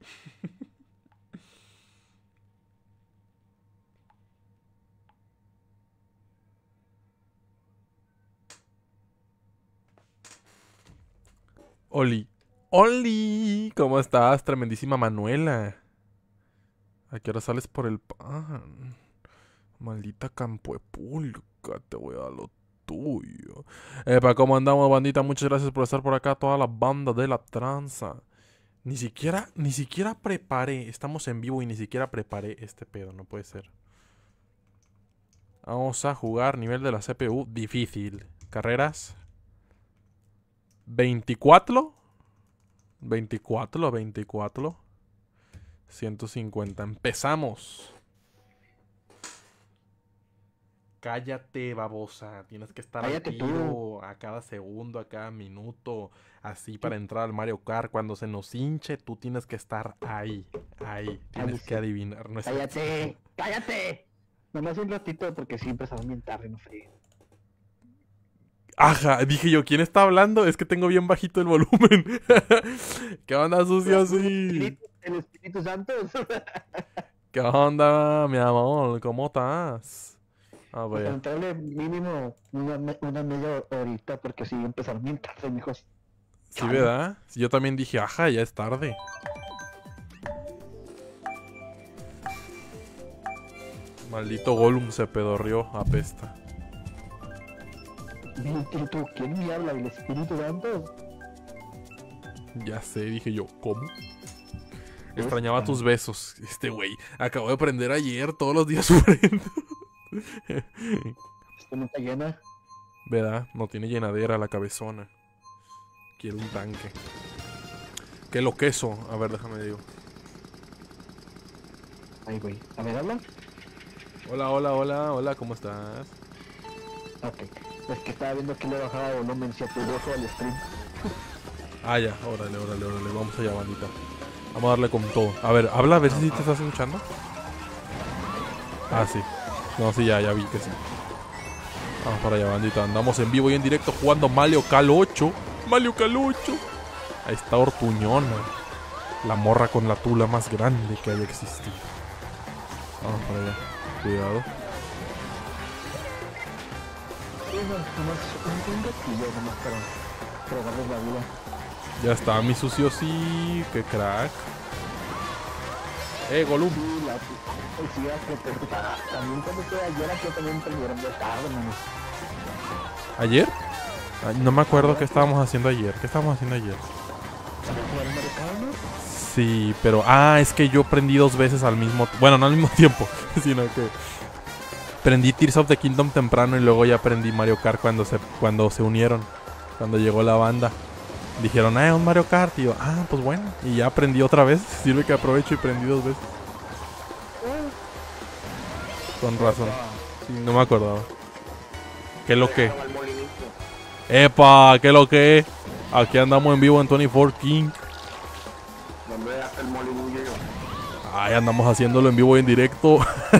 Oli. Oli, ¿cómo estás? Tremendísima Manuela. ¿A qué hora sales por el pan? Maldita campo de pulca, te voy a dar lo tuyo. Epa, ¿cómo andamos, bandita? Muchas gracias por estar por acá, toda la banda de la tranza. Ni siquiera preparé. Estamos en vivo y ni siquiera preparé este pedo, no puede ser. Vamos a jugar nivel de la CPU difícil. Carreras. 24. 24. 150. Empezamos. Cállate, babosa. Tienes que estar Cállate tú. activo a cada segundo, a cada minuto. Así para entrar al Mario Kart. Cuando se nos hinche, tú tienes que estar ahí. Ahí. Tienes que adivinar. No es Cállate, cállate. Nomás un ratito porque sí empezaron bien tarde, no frío. Ajá, dije yo, ¿quién está hablando? Es que tengo bien bajito el volumen. ¿Qué onda, sucio? Sí. El Espíritu Santo. ¿Qué onda, mi amor? ¿Cómo estás? A Pues ver. entrarle mínimo una media horita porque sí empezaron bien tarde, mijos. Sí, ¿verdad? Yo también dije, ajá, ya es tarde. Maldito Gollum se pedorrió, apesta. ¿Tú quién me habla? ¿El Espíritu Santo? Ya sé, dije yo, ¿cómo? Extrañaba tus besos. Este güey, acabo de aprender ayer, todos los días sufriendo. Esto no está llena. ¿Verdad? No tiene llenadera la cabezona. Quiero un tanque. ¿Qué lo queso? A ver, déjame digo. Ay, güey. A ver, habla. Hola, ¿cómo estás? Ok. Es que estaba viendo que le bajaba volumen si a tu ojo al stream. Ah, ya, órale, vamos allá, bandita. Vamos a darle con todo. A ver, habla a ver si te estás escuchando. Ah, sí. No, sí, ya vi que sí. Vamos para allá, bandita. Andamos en vivo y en directo jugando Mario Kart 8. Mario Kart 8. Ahí está Ortuñona. La morra con la tula más grande que haya existido. Vamos para allá. Cuidado. Sí, no, nomás un gatillo nomás para darles la vida. Ya está, mi sucio, sí. Qué crack. Gollum. Sí, la policía que te también cuando fue ayer aquí también perdieron de tarde, mano. ¿Ayer? Ay, no me acuerdo qué estábamos haciendo ayer. ¿Qué estábamos haciendo ayer? ¿También jugaron Mario Kart, no? Sí, pero... Ah, es que yo prendí dos veces al mismo... Bueno, no al mismo tiempo, sino que... Prendí Tears of the Kingdom temprano y luego ya prendí Mario Kart cuando se unieron. Cuando llegó la banda. Dijeron, un Mario Kart. Y yo, pues bueno. Y ya aprendí otra vez. Sirve que aprovecho y prendí dos veces. Con razón. Sí, no me acordaba. ¿Qué lo que? ¡Epa! ¿Qué lo que? Aquí andamos en vivo en 24 King. ¿Dónde dejaste el molinillo? Ay, andamos haciéndolo en vivo y en directo.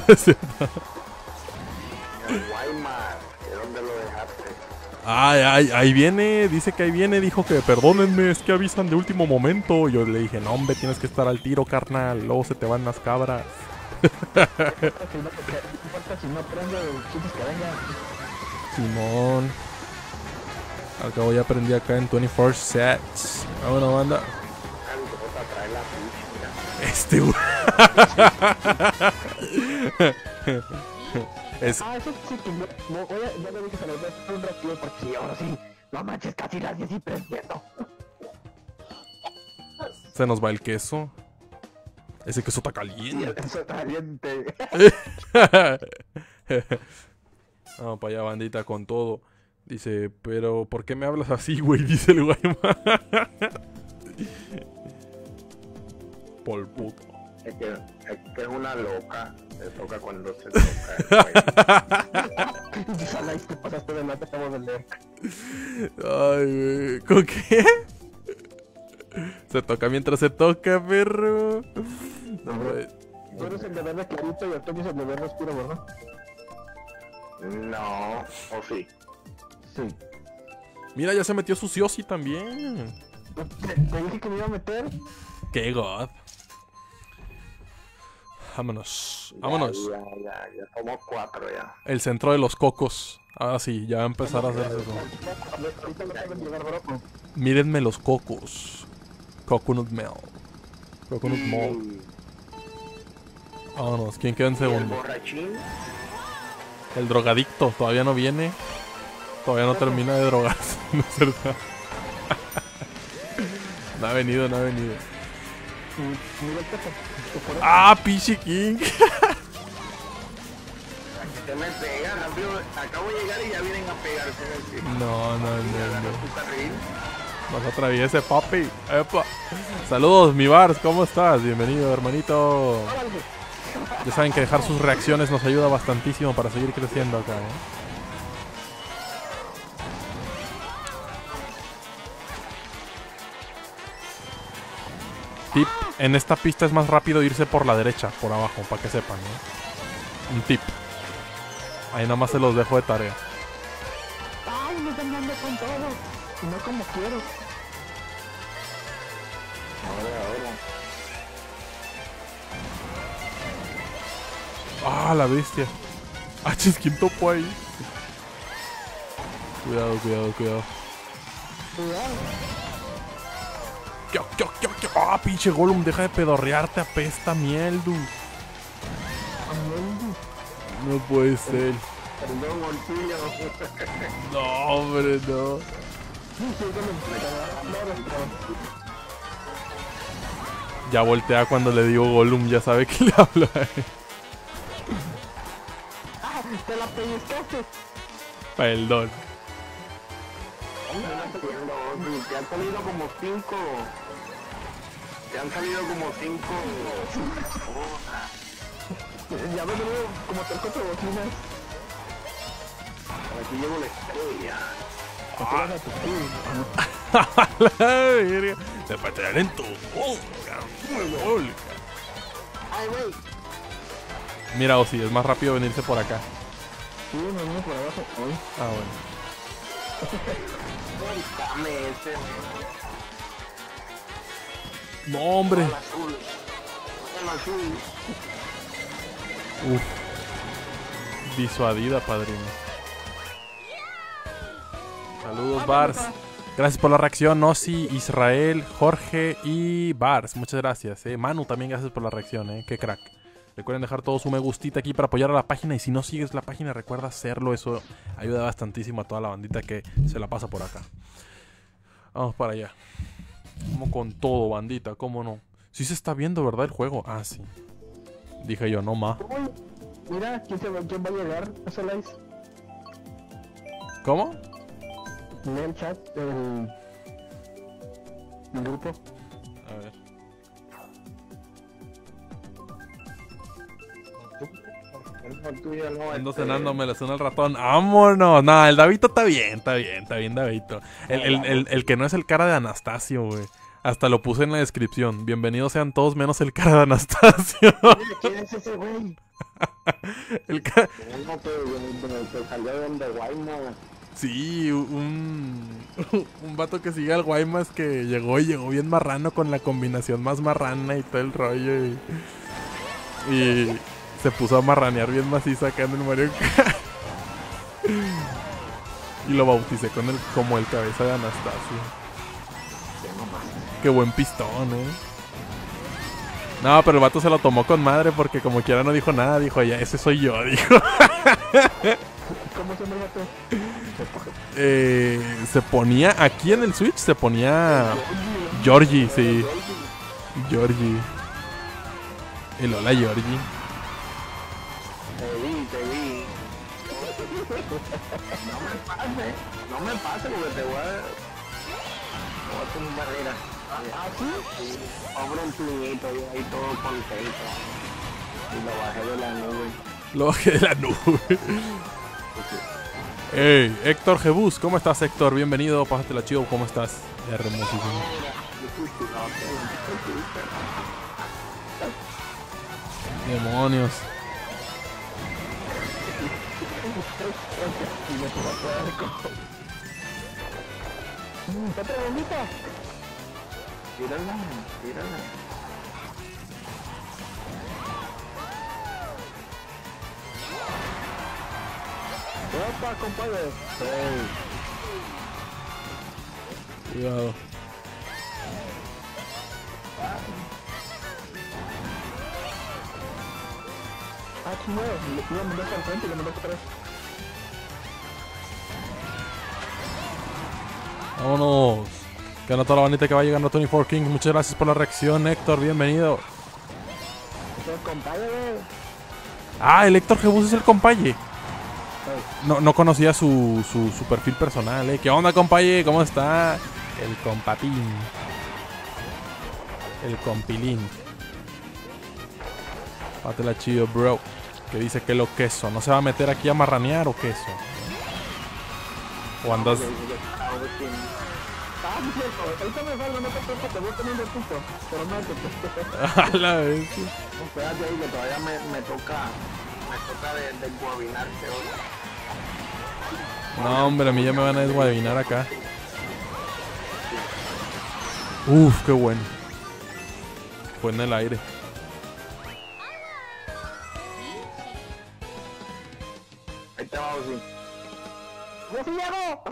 El Guaymar, ¿dónde lo dejaste? Ay, ahí viene, dice que ahí viene, dijo que perdónenme, es que avisan de último momento. Yo le dije, no hombre, tienes que estar al tiro, carnal, luego se te van las cabras. No importa si no prende, chicos que venga. Simón. Al cabo ya aprendí acá en 24 sets. Vámonos, banda. Ay, ¿cómo te atrae la Este es... Eso sí que no ya le dije a los dos un ratito porque sí, ahora sí. No manches, casi las 10 y prendiendo. Se nos va el queso. Ese queso está caliente. Eso está caliente. Vamos para allá, bandita, con todo. Dice, pero ¿por qué me hablas así, güey? Dice el Guayma. Por puto. Es que es una loca. Se toca cuando se toca. Sala, te pasaste de lata, acabo de leer. Ay, güey. ¿Con qué? Se toca mientras se toca, perro. No, bro. Tú eres el de verde clarito y Antonio es el de verde oscuro, ¿verdad? No, o sí. Sí. Mira, ya se metió su Siosi también. Te dije que me iba a meter. ¡Qué god! Vámonos. Vámonos. Ya somos 4 ya. El centro de los cocos. Ahora sí, ya va a empezar a hacerse eso. Ahorita me acaban de llegar Broco. Mírenme los cocos. Coconut milk. Coconut milk. Vámonos. ¿Quién queda en El segundo? borrachín. El drogadicto. Todavía no viene. Todavía no termina de drogarse. No es verdad. No ha venido, no ha venido. Mira el peso. ¡Ah, Pichi King! Se me pega rápido. Acabo de llegar y ya vienen a pegarse. No. Tu carril. Nos atraviese, papi. ¡Epa! Saludos, mi Bars. ¿Cómo estás? Bienvenido, hermanito. Ya saben que dejar sus reacciones nos ayuda bastantísimo para seguir creciendo acá, Tip, en esta pista es más rápido irse por la derecha, por abajo, para que sepan, ¿no? Un tip. Ahí nada más se los dejo de tarea. Ay, me están dando con todo. No como quiero. ¡Ah, la bestia! ¡Ah, chis! ¿Quién topó ahí? Cuidado. Cuidado. ¡Ah, pinche Gollum! Deja de pedorrearte, apesta miel, dude. No puede ser. Perdón, Montillo. No, hombre, no. Ya voltea cuando le digo Gollum, ya sabe que le hablo a él. Te la pellizcaste. Perdón. Te han salido como 5. Te han salido como 5. Ya me venido como 3 4 bocinas. Aquí llevo la estrella. La verga. Te patean en tu boca. Ay, güey. Mira, Ozzy, es más rápido venirse por acá. Sí, me vino por abajo. Ay. Ah, bueno. Dame ese. No, hombre. El azul. El azul. Uf. Disuadida, padrino. Saludos, Bars. Gracias por la reacción, Ozzy, Israel, Jorge y Bars. Muchas gracias. Manu, también gracias por la reacción, qué crack. Recuerden dejar todo su me gustita aquí para apoyar a la página. Y si no sigues la página, recuerda hacerlo. Eso ayuda bastantísimo a toda la bandita que se la pasa por acá. Vamos para allá. Como con todo, bandita, cómo no. Sí se está viendo, ¿verdad? El juego. Ah, sí. Dije yo, no más. Uy, mira, ¿quién va a llegar? ¿Eso likes? ¿Cómo? Lee el chat del grupo. A ver. Ando cenando, me le suena el ratón. ¡Vámonos! No, el Davito está bien, Davito. El que no es el cara de Anastasio, güey. Hasta lo puse en la descripción. Bienvenidos sean todos menos el cara de Anastasio. ¿Quién es ese güey? El cara... Uno que salió de Guayma. Sí, un vato que sigue al Guaymas que llegó bien marrano con la combinación más marrana y todo el rollo. Y se puso a marranear bien macizo acá en el Mario Kart. Y lo bauticé como el cabeza de Anastasio. Qué buen pistón, No, pero el vato se lo tomó con madre porque como quiera no dijo nada. Dijo, ya, ese soy yo, dijo. ¿Cómo se llama el vato? Se ponía, aquí en el Switch se ponía Georgie, sí. Georgie. El hola, Georgie. Te vi. No me pases porque te voy a hacer barrera. ¿Ah, sí? Pobre un puñito, yo ahí todo contento. Y lo bajé de la nube. Lo bajé de la nube. Hey, Héctor Jebus, ¿cómo estás, Héctor? Bienvenido, pásatela chido, ¿cómo estás? Hermosísimo. Demonios. ¿Otra bombita? Tírala. ¡Opa, compadre! ¡Ey! Cuidado. Ah, chingado, le iba a mandar para el frente y le mandó para atrás. Vámonos. Que onda toda la bandita que va llegando a 24 Kings. Muchas gracias por la reacción, Héctor. Bienvenido. ¿Qué compadre, güey? Ah, el Héctor Jebus es el compaye. No conocía su perfil personal, ¿Qué onda, compaye? ¿Cómo está? El compapín. El compilín. Pátela chido, bro. Que dice que lo queso. ¿No se va a meter aquí a marranear o queso? ¿O andas...? Ah, sí, cierto. Ahorita me salgo, no te preocupes, te voy poniendo el punto. Pero no te A la vez. Espérate ahí que todavía me toca desguabinarte hoy. No, hombre, a mí ya me van a desguabinar acá. Uf, qué bueno. Fue en el aire. Ahí te va, sí. ¡No se llegó!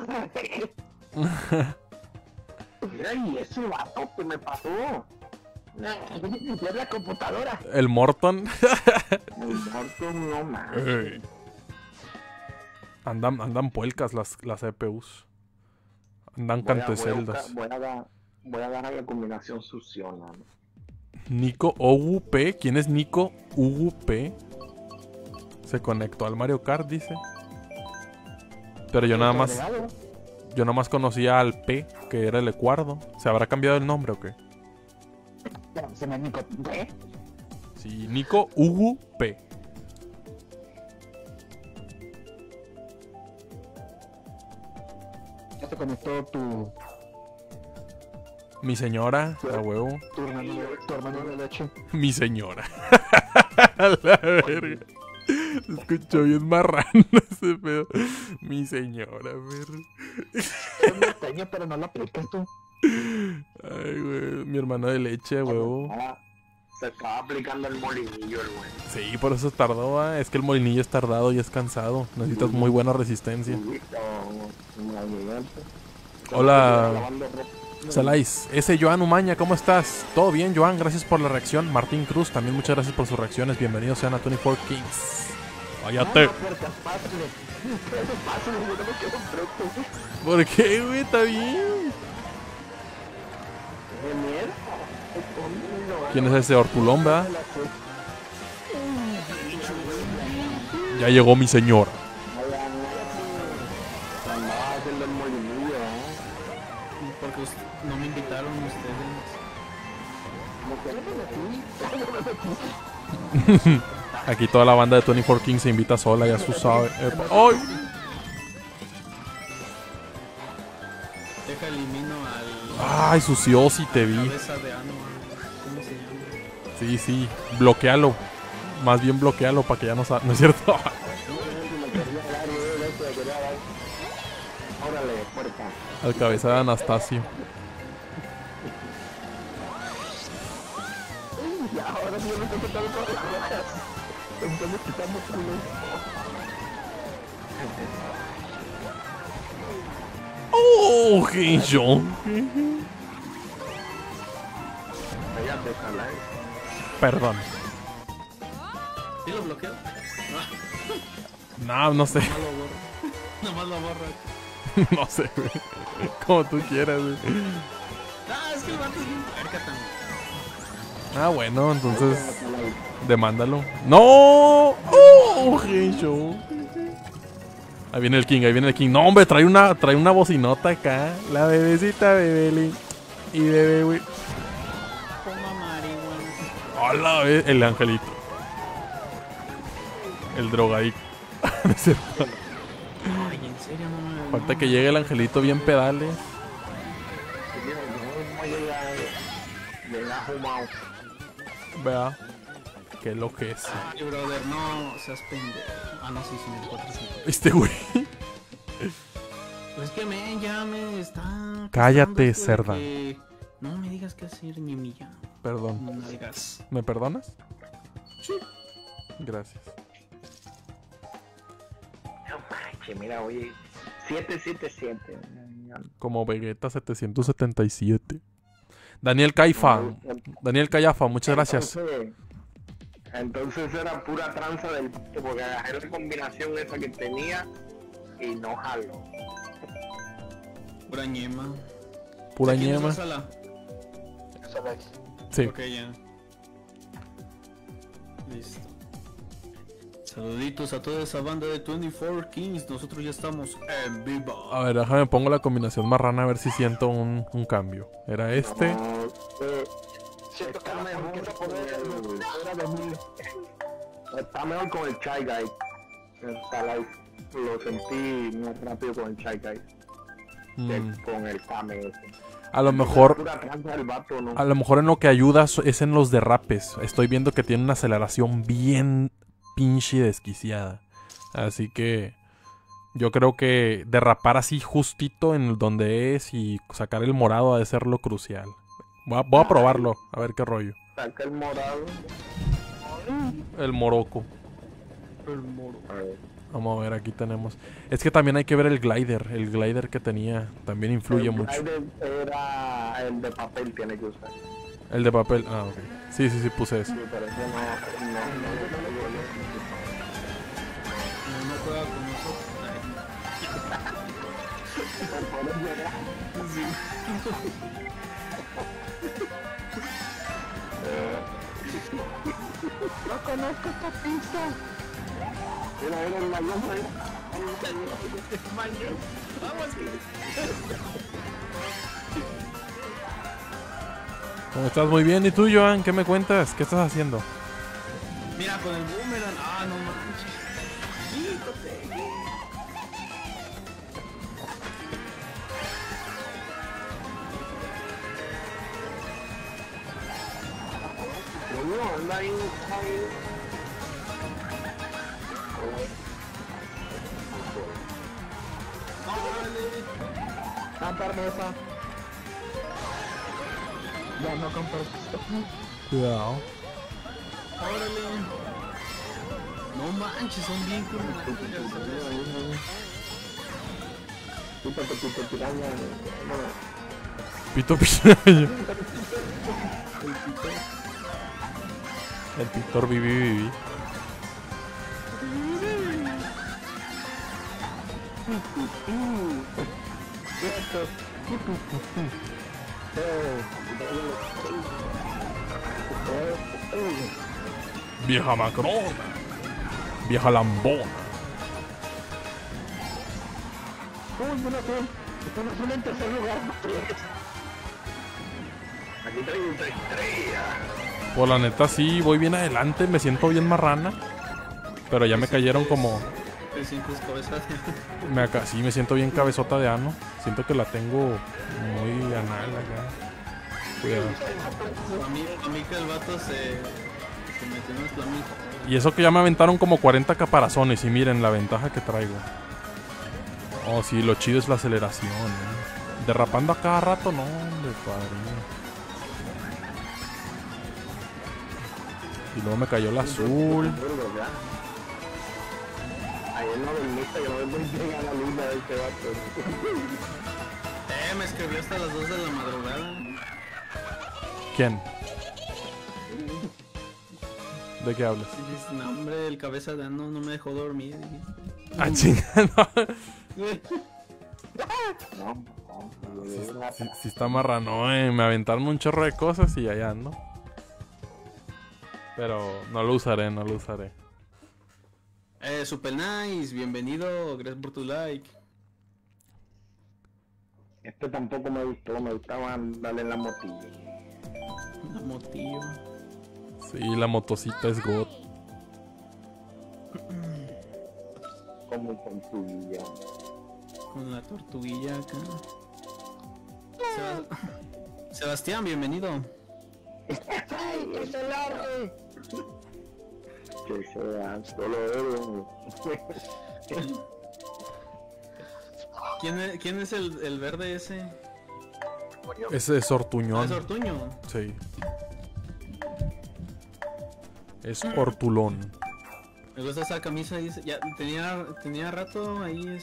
Mira, y ese vato que me pasó. Ya es la computadora. El Morton. El muerto no más. Ey. Andan puelcas las CPUs. Andan canteceldas. Voy a dar a la combinación suciona, ¿no? Nico Ugu P. ¿Quién es Nico Ugu P? Se conectó al Mario Kart, dice. Pero yo nada más conocía al P, que era el Ecuardo. ¿Se habrá cambiado el nombre o qué? Se me Nico. ¿Qué? Sí, Nico Ugu P. Ya se conectó tu Mi señora, a huevo. hermano de leche. Mi señora. A la verga. Se escuchó bien marrano ese pedo. Mi señora, verga. Es norteño, pero no lo aplicas tú. Ay, güey. Mi hermano de leche, a huevo. Se estaba aplicando el molinillo, el güey. Sí, por eso tardó, ¿eh? Es que el molinillo es tardado y es cansado. Necesitas muy buena resistencia. Hola, Salais. Ese Joan Umaña, ¿cómo estás? ¿Todo bien, Joan? Gracias por la reacción. Martín Cruz, también muchas gracias por sus reacciones. Bienvenidos sean a 24 Kings. Váyate. ¿Por qué, güey? Está bien. ¿Quién es ese Hortulón, verdad? Ya llegó mi señor. Porque no me invitaron ustedes. Aquí toda la banda de 24 Kings se invita sola, ya su sabe. ¡Ay! Deja elimino al ¡Ay, sució! Sí te vi. cabeza de ano. ¿Cómo se llama? Sí, sí. Bloquealo. Más bien bloquealo para que ya no salga. ¿No es cierto? Órale, puerta. Al cabeza de Anastasio. Y ahora sí me estoy quitando todas las rojas. Entonces quitamos culos. ¡Oh, qué yo! Ella te jala, Perdón. ¿Sí lo bloqueo? No sé. Nomás lo borro. No sé, güey. Como tú quieras, güey. Ah, es que el vato es bien puerca también. Ah, bueno, entonces demándalo. ¡No! ¡Oh, qué show! Ahí viene el King, ahí viene el King. No, hombre, trae una bocinota acá. La bebecita Bebeli. Y bebé, güey. Toma marihuana. Hola, el angelito. El drogadicto. No es cierto. Ay, en serio, no me. Falta que llegue el angelito bien pedales. llega fumado. Vea. ¿Qué es lo que es? Ay, brother, no seas pendejo. Ah, no, sí, sí, me 400. Este güey. Pues es que ya me está. Cállate, esto de cerda. que no me digas qué hacer ni humillar. Perdón. No me digas. ¿Me perdonas? Sí. Gracias. No manches. manches, mira, oye. 777. Como Vegeta 777. Daniel Caifa. Daniel Callafa, muchas gracias. Entonces era pura tranza del porque era la combinación esa que tenía y no jalo. Pura ñema. Pura ¿Quién es la ñema. sala? Sí. Ok, ya. Listo. Saluditos a toda esa banda de 24 Kings. Nosotros ya estamos en vivo. A ver, déjame pongo la combinación marrana a ver si siento un cambio. Era este. Siento que era de mil. Está mejor con el Chai Guy. Lo sentí más rápido con el Chai Guy que con el Kame ese. A lo mejor. Pura tranza del vato, ¿no? A lo mejor en lo que ayuda es en los derrapes. Estoy viendo que tiene una aceleración bien pinche desquiciada. Así que yo creo que derrapar así justito en donde es y sacar el morado ha de ser lo crucial. Voy a probarlo, a ver qué rollo. Saca el morado. El moroco. A ver. Vamos a ver, aquí tenemos. Es que también hay que ver el glider que tenía. También influye mucho. El era el de papel, tiene que usar. El de papel, ah, ok. Sí, puse eso. Sí, pero ese no. No juega con nosotros. No conozco esta pista. Era el mayor, ¿Cómo estás? Muy bien. ¿Y tú, Joan? ¿Qué me cuentas? ¿Qué estás haciendo? Mira, con el boomerang. Ah, no manches. no, anda ahí. Permiso. Ya no compro. Cuidado. Órale. No manches, son bien criminales. Pito, piraña. Pito piraña. El pintor viví. Vieja macrona. Vieja lambona. Uy, una en tercer lugar. Aquí traigo una estrella. Pues la neta sí, voy bien adelante, me siento bien marrana. Pero ya me cayeron como... ¿Te sientes cabeza? Sí, me siento bien cabezota de ano. Siento que la tengo muy anal acá. Cuidado. A mí que el vato se metió en el flamito. Y eso que ya me aventaron como 40 caparazones. Y miren la ventaja que traigo. Oh, sí, lo chido es la aceleración, Derrapando a cada rato, no, hombre, padrino. Y luego me cayó el azul. Ayer no dormiste, que no me llega la luna de este vato. Me escribió hasta las 2 de la madrugada. ¿Quién? ¿De qué hablas? Y dices, no, hombre, el cabeza de ano no me dejó dormir. Ah, chingada. Sí está marrano, me aventaron un chorro de cosas y allá ando. Pero no lo usaré. Super nice, bienvenido, gracias por tu like. Este tampoco me gustó, me gustaba darle en la motilla. Una motillo. Sí, la motocita es God. Como con tu guía. Con la tortuguilla acá. Sebastián, bienvenido. ¡Ay, es el arte! Que sea solo ¿Quién es el verde ese? Ese es Ortuñón. ¿Es Ortuño? Sí. Es Ortulón. Me gusta esa camisa, dice, ya tenía rato ahí,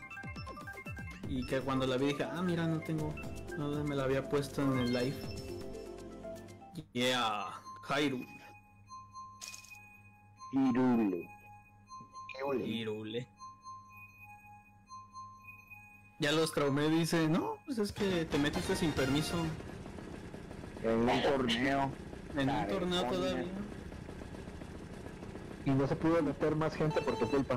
y que cuando la vi dije, ah, mira, no me la había puesto en el live. Yeah, Hyrule. Hyrule. Ya los traumé, dice, no, pues es que te metiste sin permiso En un torneo. en un torneo todavía. Y no se pudo meter más gente por tu culpa.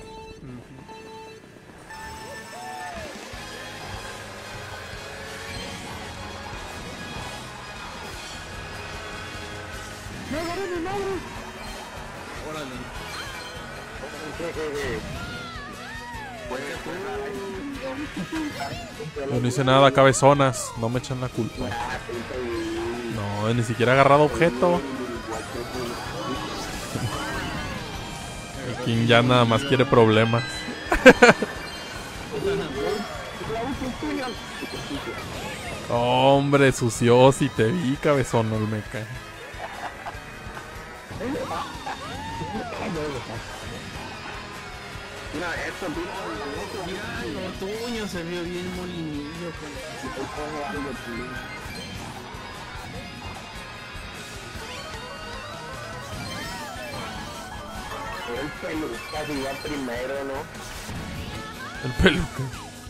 Órale. Yo no hice nada, cabezonas. No me echan la culpa. No, ni siquiera he agarrado objeto. El King ya nada más quiere problemas. Hombre, sució si te vi, cabezón, Olmeca. Mira, esto Mira, el otoño se vio bien molinillo. el peluca que iba primero, ¿no? El peluca.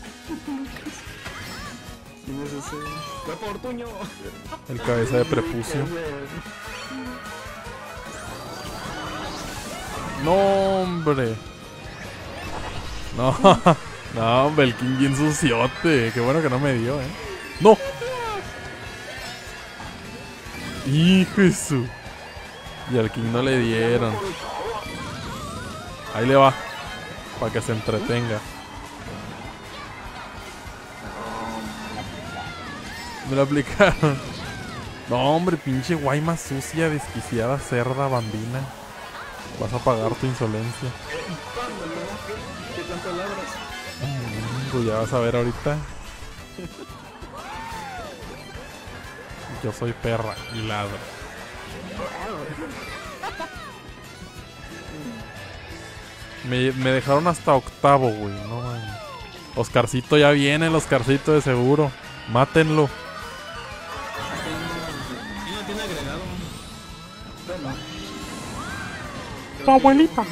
¿Quién es ese? ¡Fue por Tuño! El cabeza de prepucio. No, hombre. No, no, hombre, el King bien suciote. Qué bueno que no me dio, ¡No! Hijo de su. Y al King no le dieron. Ahí le va. Para que se entretenga. Me lo aplicaron. No, hombre, pinche guayma sucia, desquiciada, cerda, bambina. Vas a pagar tu insolencia. ¿Qué tanto labras? Pues ya vas a ver ahorita. Yo soy perra y ladro. Me dejaron hasta octavo, güey. No mames. Oscarcito ya viene, el Oscarcito de seguro. Mátenlo. ¿Quién lo tiene agregado? Tu abuelita.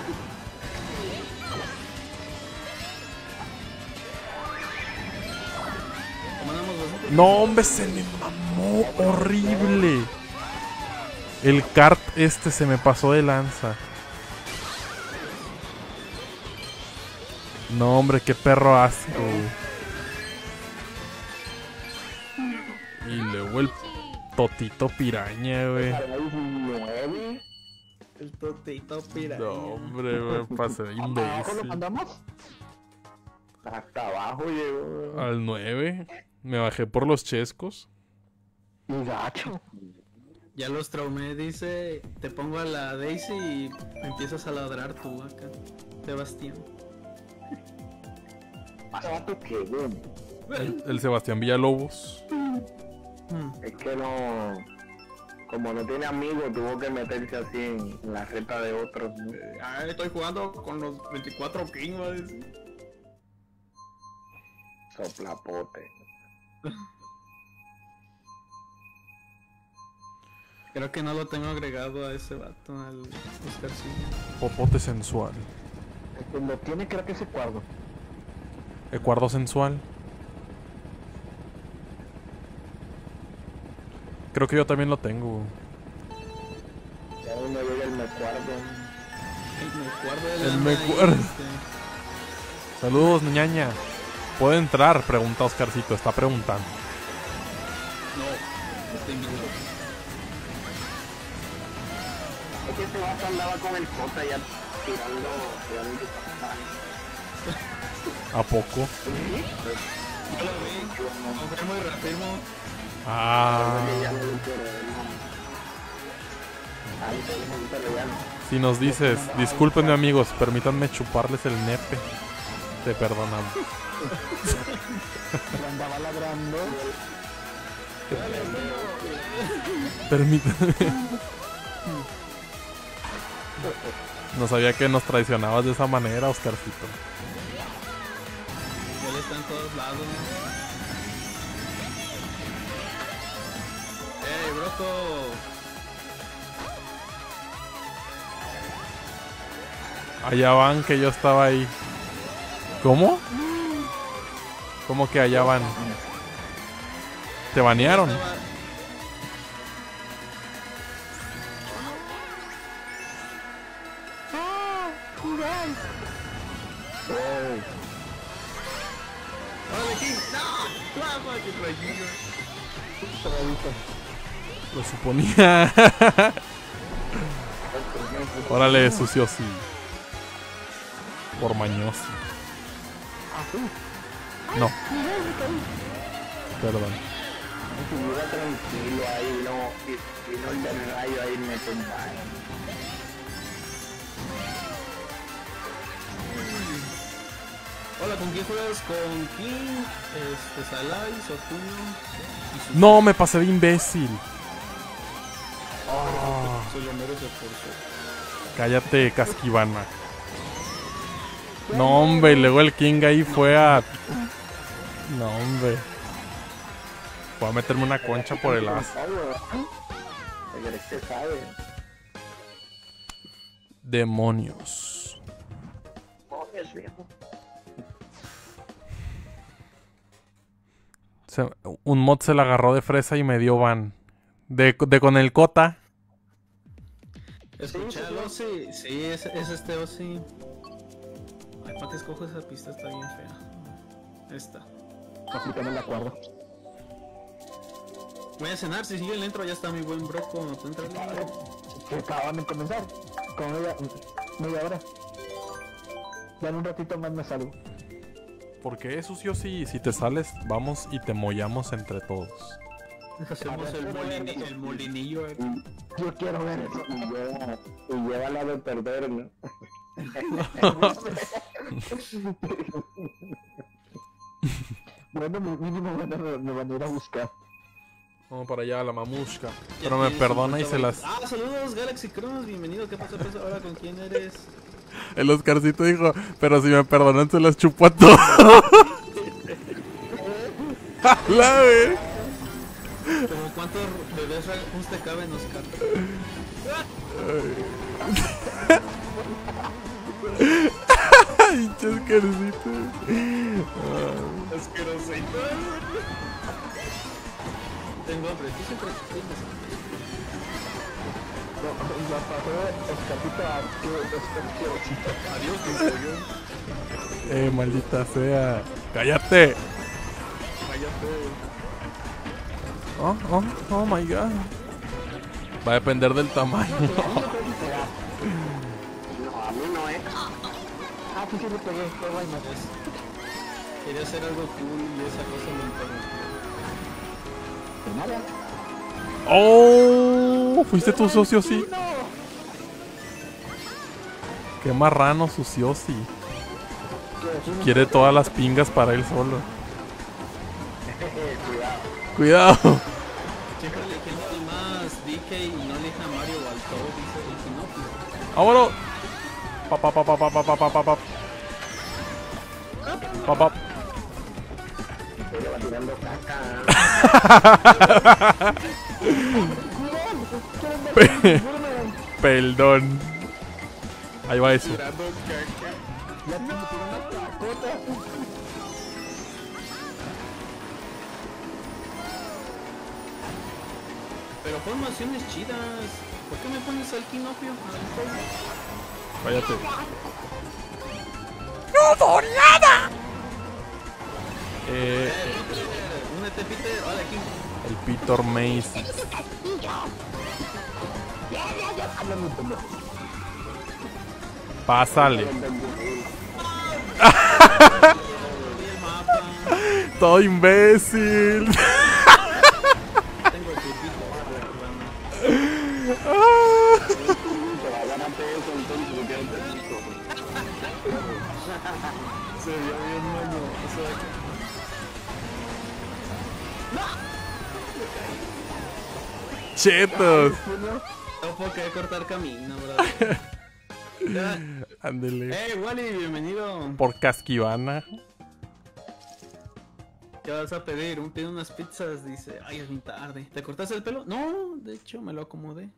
No, hombre, se me mamó horrible. El kart se me pasó de lanza. No, hombre, qué perro asco. Y luego el totito piraña, güey. El totito piraña. No, hombre, me pasé de ¿Abajo lo imbécil. mandamos? Hasta abajo llegó. Al 9. Me bajé por los chescos. Y gacho. Ya los traumé, dice, te pongo a la Daisy y empiezas a ladrar tú acá, Sebastián. Vato que bien. El Sebastián Villalobos. Es que no. Como no tiene amigos, tuvo que meterse así en la reta de otros, ¿no? Estoy jugando con los 24 King, va a decir. Soplapote. Creo que no lo tengo agregado a ese vato, al Oscarcillo. Popote sensual. El que lo tiene creo que es Ecuador. Ecuardo sensual. Creo que yo también lo tengo. Ya uno llega el mecuardo. El mecuardo. Saludos, ñaña. ¿Puedo entrar? Pregunta Oscarcito. Está preguntando. No te invito. Es que este vato andaba con el Jota ya tirando ¿A poco? Yo lo vi, confirmo y reafirmo. Ah. Si nos dices, discúlpenme amigos, permítanme chuparles el nepe. Te perdonamos. Andaba ladrando. Permítanme. No sabía que nos traicionabas de esa manera, Oscarcito. Él está en todos lados. ¡Ey, Broco! Allá van que yo estaba ahí. ¿Cómo? ¿Cómo que allá van? ¿Te banearon? ¡Órale, King! ¡No! ¡Vamos, qué trayillo! Lo suponía. Órale, sucio, sí. Por mañoso. No. Perdón. Estuviera tranquilo ahí, no, y no el del rayo ahí me tumbaron. Hola, ¿con quién juegas? ¿Con King? Salai, Sotuno y su... No, me pasé de imbécil. Se lo merece por su... Cállate, casquivana. No, hombre, y luego el King ahí fue a... No, hombre. Fue a meterme una concha por el as. ¿Qué sabe? Demonios. Coges, viejo. Un mod se la agarró de fresa y me dio ban. De con el Cota. Escucha al Ozzy. Sí, es este Ozzy. Ay, ¿para qué escojo esa pista? Está bien fea. Esta. Aplicando el acuerdo. Voy a cenar, si sigue el intro ya está mi buen Broco. ¿Tú entras? Que acaban de comenzar. Como media hora. Ya en un ratito más me salgo. ¿Por qué, sucio? Si te sales, vamos y te mollamos entre todos. Hacemos el molinillo. Yo quiero ver eso. Y llévala de perder, ¿no? Bueno, mínimo me van a ir a buscar. Vamos para allá, la mamushka. Pero me perdona y se las... Ah, saludos Galaxy Cross, bienvenido. ¿Qué pasó? Ahora con quién eres? El Oscarcito dijo, pero si me perdonan se las chupo a todos. La vez. ¿Como cuántos bebés raccoons te caben, Oscar? Ay, Oscarcito. Asquerosito. Tengo hambre, tú siempre tienes La pasó Oscarcito a Adiós, mi pollo. Maldita sea. Cállate. Oh my god. Va a depender del tamaño. No, a mí no es. Ah, sí, le pegué. Qué vaina. Quería hacer algo cool y esa cosa me interrumpió. De nada. Oh, fuiste tu socio, sí. Qué marrano, sucio, sí. Quiere todas las pingas para él solo. Cuidado. Siempre eligiendo más DK y no elija a Mario o al Toad, dice el Pinocchio. Vámonos. Papá. Ella va tirando caca. Perdón. Ahí va eso. Tirando caca. Ya te metieron una tacota. Pero formaciones chidas. ¿Por qué me pones al Pinocchio? Cállate. Únete, Peter. Hola, King. El Peter Mace. Pásale. Vi el mapa. Todo imbécil. Tengo el turbito. Se vio bien, mano. Chetos. No puedo querer cortar camino, brother. Ándele. Wally, bienvenido. Por Casquivana. ¿Qué vas a pedir? Pide unas pizzas, dice. Ay, es muy tarde. ¿Te cortaste el pelo? No, de hecho me lo acomodé.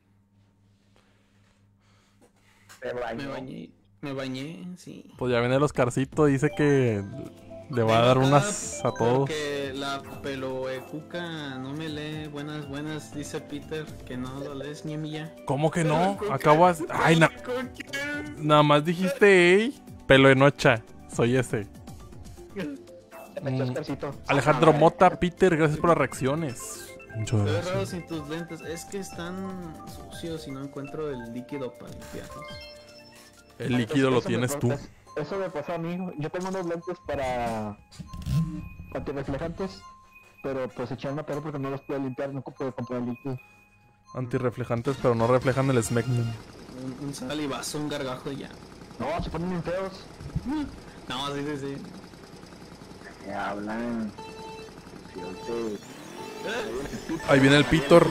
Me bañé, sí. Pues ya viene el Oscarcito, dice que le va a dar unas a todos. Porque la peloecuca no me lee. Buenas, dice Peter, que no lo lees ni milla. ¿Cómo que no? Acabas. Ay, nada más dijiste, ey. Pelo en ocha. Soy ese. Alejandro Mota, Peter, gracias por las reacciones. Muchas Te ves gracias. raro sin tus lentes. Es que están sucios y no encuentro el líquido para limpiarlos. El líquido lo tienes tú. Eso me pasó a mí. Yo tengo unos lentes para antirreflejantes, pero pues echaron a perder porque no los pude limpiar, no pude comprar el líquido. Antirreflejantes, pero no reflejan el smeg. Un salivazo, un gargajo y ya. No, se ponen bien feos. No, sí. Que hablan. Ahí viene el Pitor.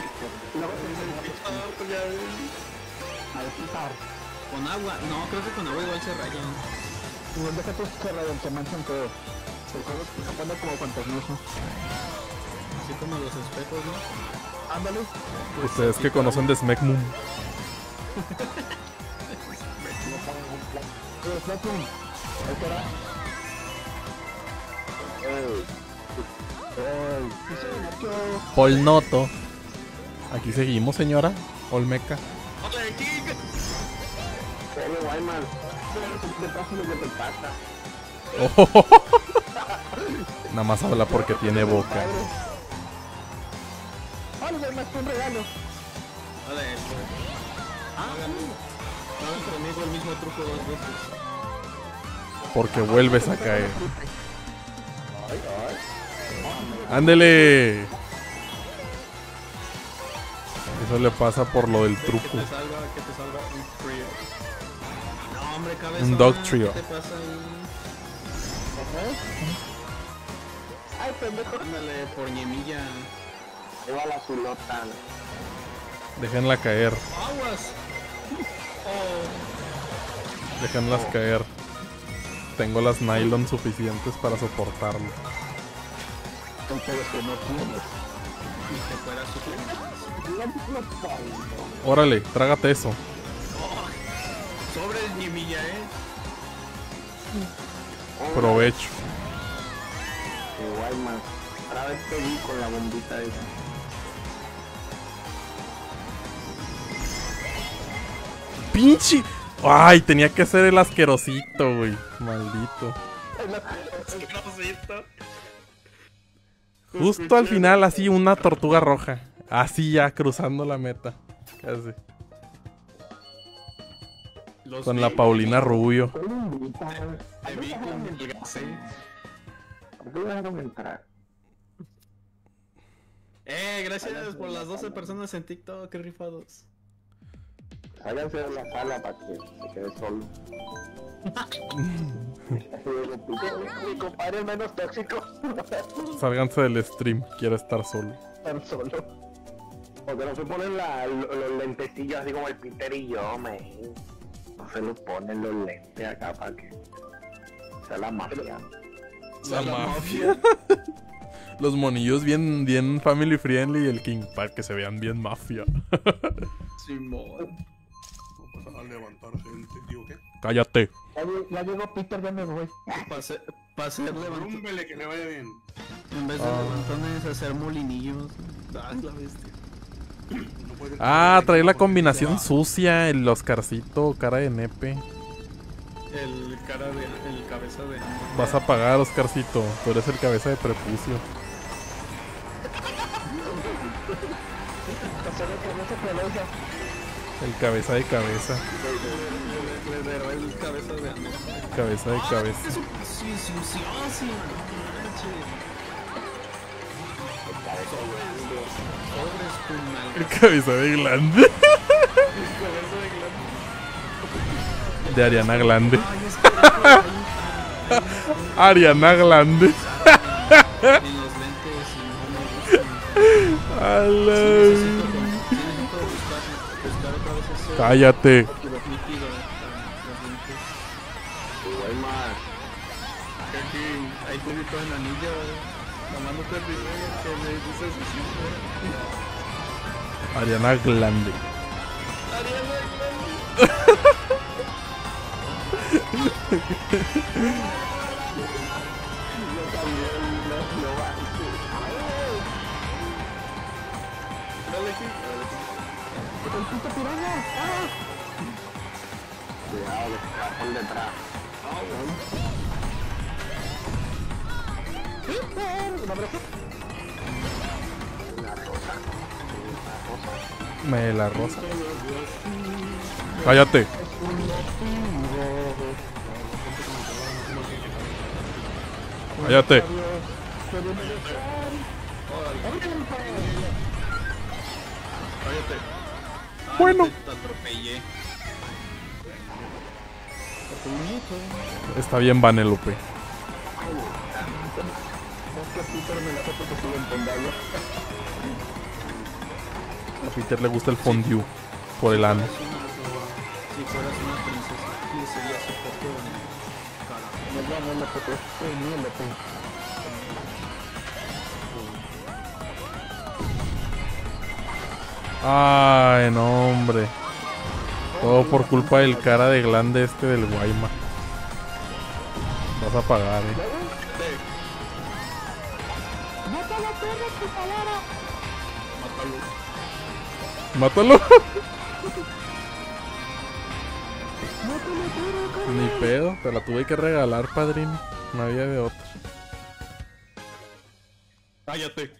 Con agua, no, creo que con agua igual se rayan. Y no deja tus cerrados, se manchan todo. El juego se pone como fantasmoso. Así como los espejos, ¿no? Ándale. Ustedes que conocen de Smegmoon. Flatum, ahí será. Polnoto. Aquí seguimos, señora. Olmeca. Pero Guayman, ¿qué pasa lo que te pasa? Oh. Nada más habla porque tiene boca. ¡Hola, más un regalo! Vale, pues. Hagan conmigo el mismo truco 2 veces. Porque vuelves a caer. ¡Ándele! Eso le pasa por lo del truco. Que te salga un trio. No, hombre, cabeza. Un dog trio. ¿Qué te pasa ahí? ¡Ay, pendejo! Ándale, por ñemilla. Lleva la zulota. Déjenla caer. ¡Aguas! Oh. Déjenlas caer. Tengo las nylon suficientes para soportarlo. Entonces que no tienes. Y te fuera su Órale, trágate eso. Sobre el ñemilla, Provecho. Guayman, otra vez te vi con la bombita esa. ¡Pinche! ¡Ay! Tenía que ser el asquerosito, güey. Maldito. Justo al final, así, una tortuga roja. Así ya, cruzando la meta. Casi. Con la Paulina Rubio. Te vi con el gasé. ¿Por qué me dejaron entrar? Gracias por las 12 personas en TikTok, qué rifados. Háganse de la sala para que se quede solo. Mi compadre es menos tóxico. Sálganse del stream, quiero estar solo. Tan solo. Porque no se ponen los lentecillos así como el Peter y yo, man. No se los ponen los lentes acá para que sea la mafia. La mafia. Los monillos bien family friendly y el King Park que se vean bien mafia. Simón. Vamos a levantar gente, digo qué. Cállate. Ya llegó Peter, ya me voy. Para hacer levantones. Rúmbele que le vaya bien. En vez de levantones, hacer molinillos. Ah, es la bestia. No puede Trae la combinación sucia, el Oscarcito, cara de nepe. El cabeza de. Vas a pagar, Oscarcito. Tú eres el cabeza de prepucio. El cabeza de cabeza. El cabeza de. Cabeza de cabeza. El cabeza de glande. De Ariana Glande. Ariana Glande. Cállate. Ahí te vi todo en anillo, tomándote el video que le dices así. Ariana Grande. Ariana Grande. Yo también lo banco. Dale aquí. ¡El puto piranha! ¡Ah! Cuidado que se va por detrás. ¡Peter! ¿Un abrazo? Una rosa. Una rosa. Me la rosa. Cállate. Cállate. Cállate. Bueno. Te atropellé. Está bien, Vanelope. Es que Peter me la foto que estuve en Pondayo. A Peter le gusta el fondue por el ano. Si fueras una princesa, ¿qué sería su foto en cara? No, no la foto. No la foto. Ay, no, hombre. Todo por culpa del cara de glande este del Guayma. Vas a pagar, Mátalo. Mátalo. Ni pedo, te la tuve que regalar, padrino. No había de otra. Cállate.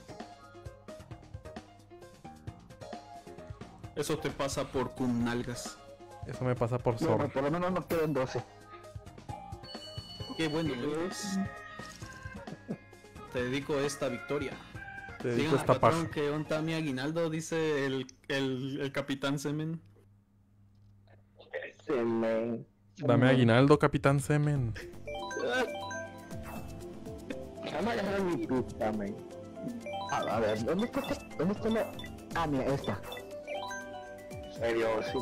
Eso te pasa por cum nalgas. Eso me pasa por Bueno, zorro. por lo menos no quedan 12. Qué bueno eres. Te dedico esta victoria. Te Digan digo al esta patrón paja. que onta mi aguinaldo, dice el capitán Semen. Ese men. Dame aguinaldo, Capitán Semen. Vamos a agarrar mi pista, men. A ver, ¿dónde está la...? Ah, mira, esta. En serio, sí.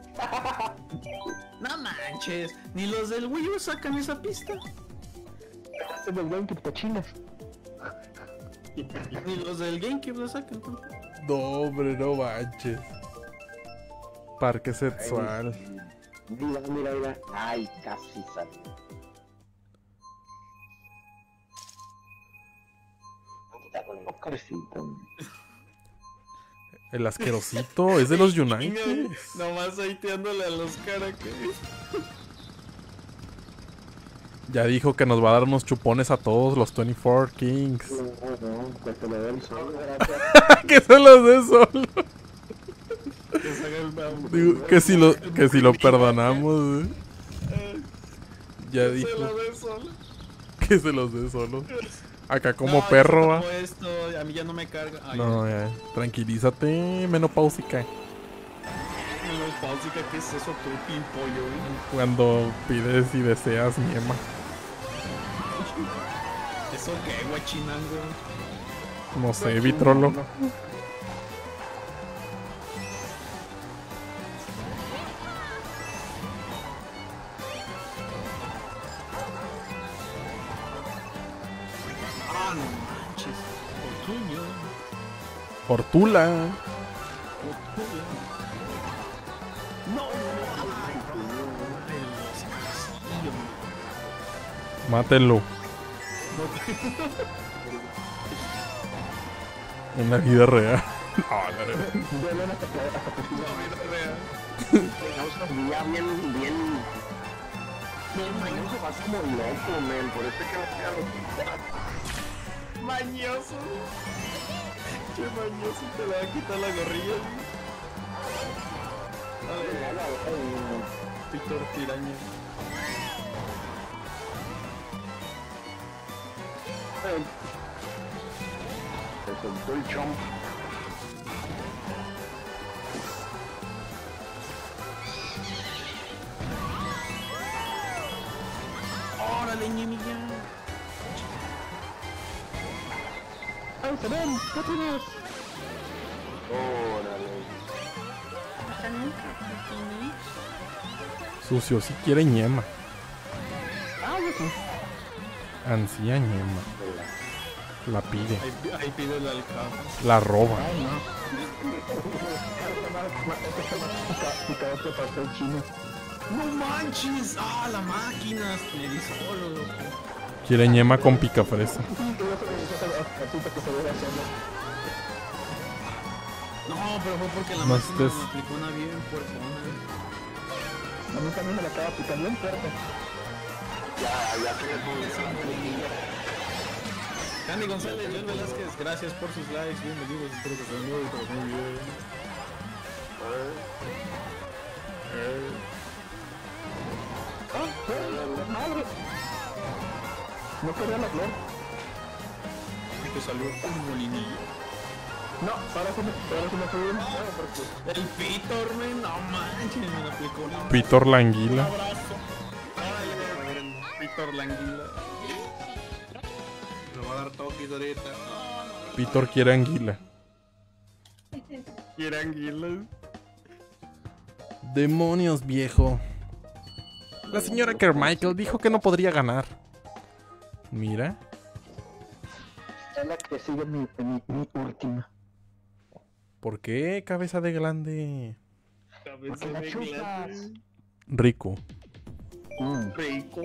No manches, ni los del Wii U sacan esa pista. Este es el GameCube, cochinas. Ni los del GameCube lo sacan. No, hombre, no manches. Parque sexual. Mira, mira, mira. Ay, casi salió. Está con Oscarcito. El asquerosito es de los United. Nomás hateándole a los caras que... Ya dijo que nos va a dar unos chupones a todos los 24 Kings. No, que se le dé el sol. Que se los dé solo. Que se haga el Digo, que si lo perdonamos. Ya se dijo lo dé solo. que se los dé solo. Acá como No, perro, yo va. toco esto, a mí ya no me carga. Ay, No, ya. Tranquilízate, menopáusica. no, pausica, ¿qué es eso? Tu pimpollo, güey. Cuando pides y deseas niema. ¿Eso qué, guachinango? No sé, vitrolo. Ah, no manches. Otoño. Hortula. Otoño. No, ay, los casillos. Mátelo. En la vida real. Duelen hasta que No, vida real. Ya bien mañoso, vas como loco, men. Por eso es que no te hago. Mañoso. Qué mañoso, te le va a quitar la gorrilla. Víctor Tiraña. Se soltó el chomp. Órale, ñemilla. ¡Ay, se ven! ¿Qué tienes? Órale. Sucio, si quiere ñema. ¡Ah, yo sí! Ansía Ñema. La pide. Ahí pide el alcalde. La roba. Ay, no. Picado que pasó el chino. ¡No manches! ¡Ah, la máquina! Me di solo, loco. Quiere Ñema con picafresa. Así que se viera haciendo. No, pero fue porque la No máquina estés- me aplicó una bien fuertona. A mí también me la acaba de picar bien fuerte. Ya tienes un Candy González, Joel Velázquez, gracias por sus likes, bienvenidos, espero que estén muy bien. Madre. No quería la flor. Te salió un molinillo. No, ahora sí me fui bien. Porque El Pitor, men, no manches, me la aplicó una. Pitor la anguila. Abrazo. Ay, Pitor la anguila. Me va a dar toques ahorita. Pitor quiere anguila. Quiere anguilas. Demonios, viejo. La señora Carmichael dijo que no podría ganar. Mira. es la que sigue mi última. ¿Por qué, cabeza de glande? Cabeza Porque la de chupas. glande. Rico. Rico.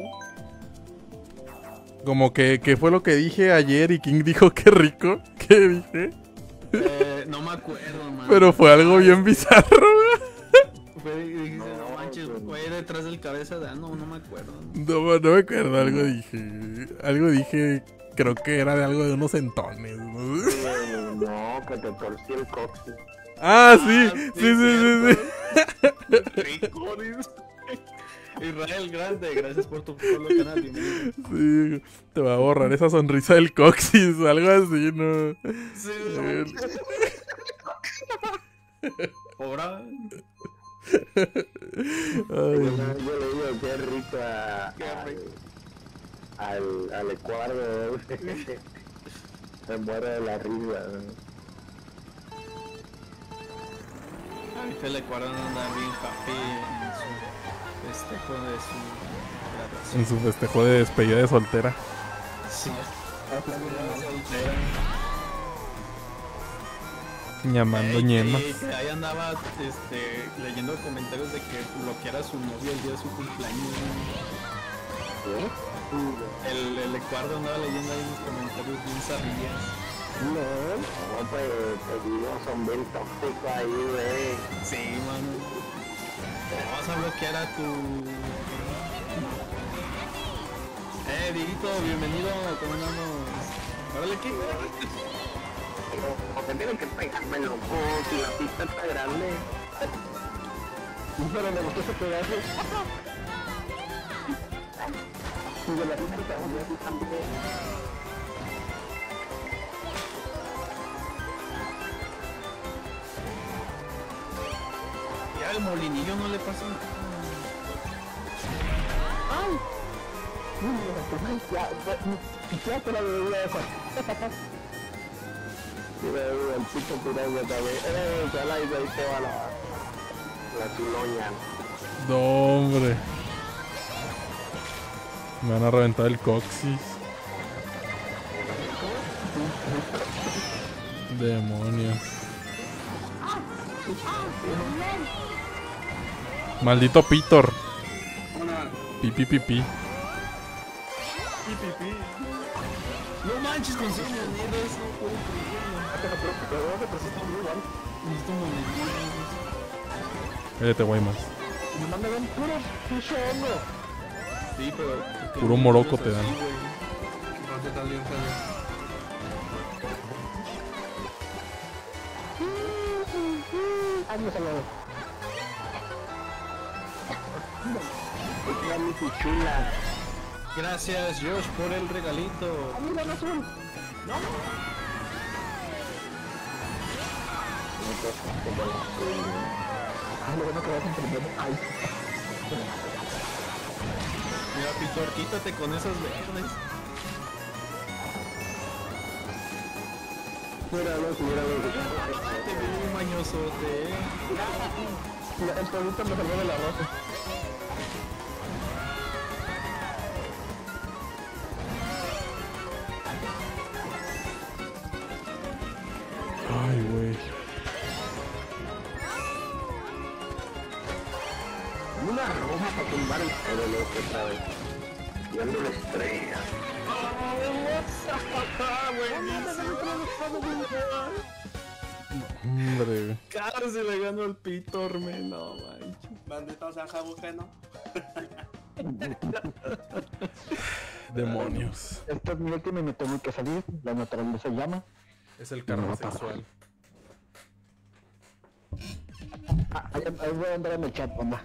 Como que fue lo que dije ayer y King dijo que rico. ¿Qué dije? No me acuerdo, man. Pero fue algo bien bizarro. Dijiste, no manches, fue detrás del cabeza de... no me acuerdo. No me acuerdo, algo dije. Algo dije, creo que era de algo de unos centones, ¿no? No, que te torcí el coxis. Ah, sí, sí. Rico, dice. Israel Grande, gracias por tu follow canal, bienvenido. Sí, te va a borrar esa sonrisa del coxis, algo así, ¿no? Sí, Ahora, Yo le digo qué rico al Ecuador. Me muero de la risa. ahorita el Ecuador anda bien happy en su festejo de su graduación. En su festejo de despedida de soltera. Sí. Llamando ñemas. Que ahí andaba leyendo comentarios de que bloqueara a su novio el día de su cumpleaños. El Ecuador andaba leyendo ahí unos comentarios bien zarrillas. No, pues te digo, son bien tóxicos ahí, güey. Sí, mano. Vas a bloquear a tu... Dieguito, bienvenido, ¿cómo andamos? Órale, ¿qué? Porque tienen que pegarme loco si la pista está grande. Pero me gustó ese pedazo. Y de la pista también. Ya el molinillo no le pasa nada. ¡Ay! Ya te la bebida esa. Mira, el pico tirando también. Ya la hice ahí toda la chiloña. No, hombre. Me van a reventar el coxis. Demonios. Maldito Pitor. Una. Pipi. No manches, con 100 monedas, no puedo creerlo. Necesito monedas. Cállate, Guaymas. Me mandan un puro pinche hongo. Sí, pero... Puro moroco te dan. Así, güey. No te salió, Años al lado. Mira mi pichula. Gracias, Josh, por el regalito. Mira el azul. Lo bueno que vas a entender. Ay. Mira, Pitor, quítate con esas verdes. Te vi un mañosote, Mira, el producto me salió de la rosa. Ay, güey. Una roja para tumbar el pelo, loco, otra vez. Viendo la estrella. Hombre. Casi le ganó al Pitorme, no manches. Bandita se aja buscando. Demonios. Este es mi último y me tengo que salir. La naturaleza llama. Es el karma sexual. Ahí voy a andar en el chat, onda.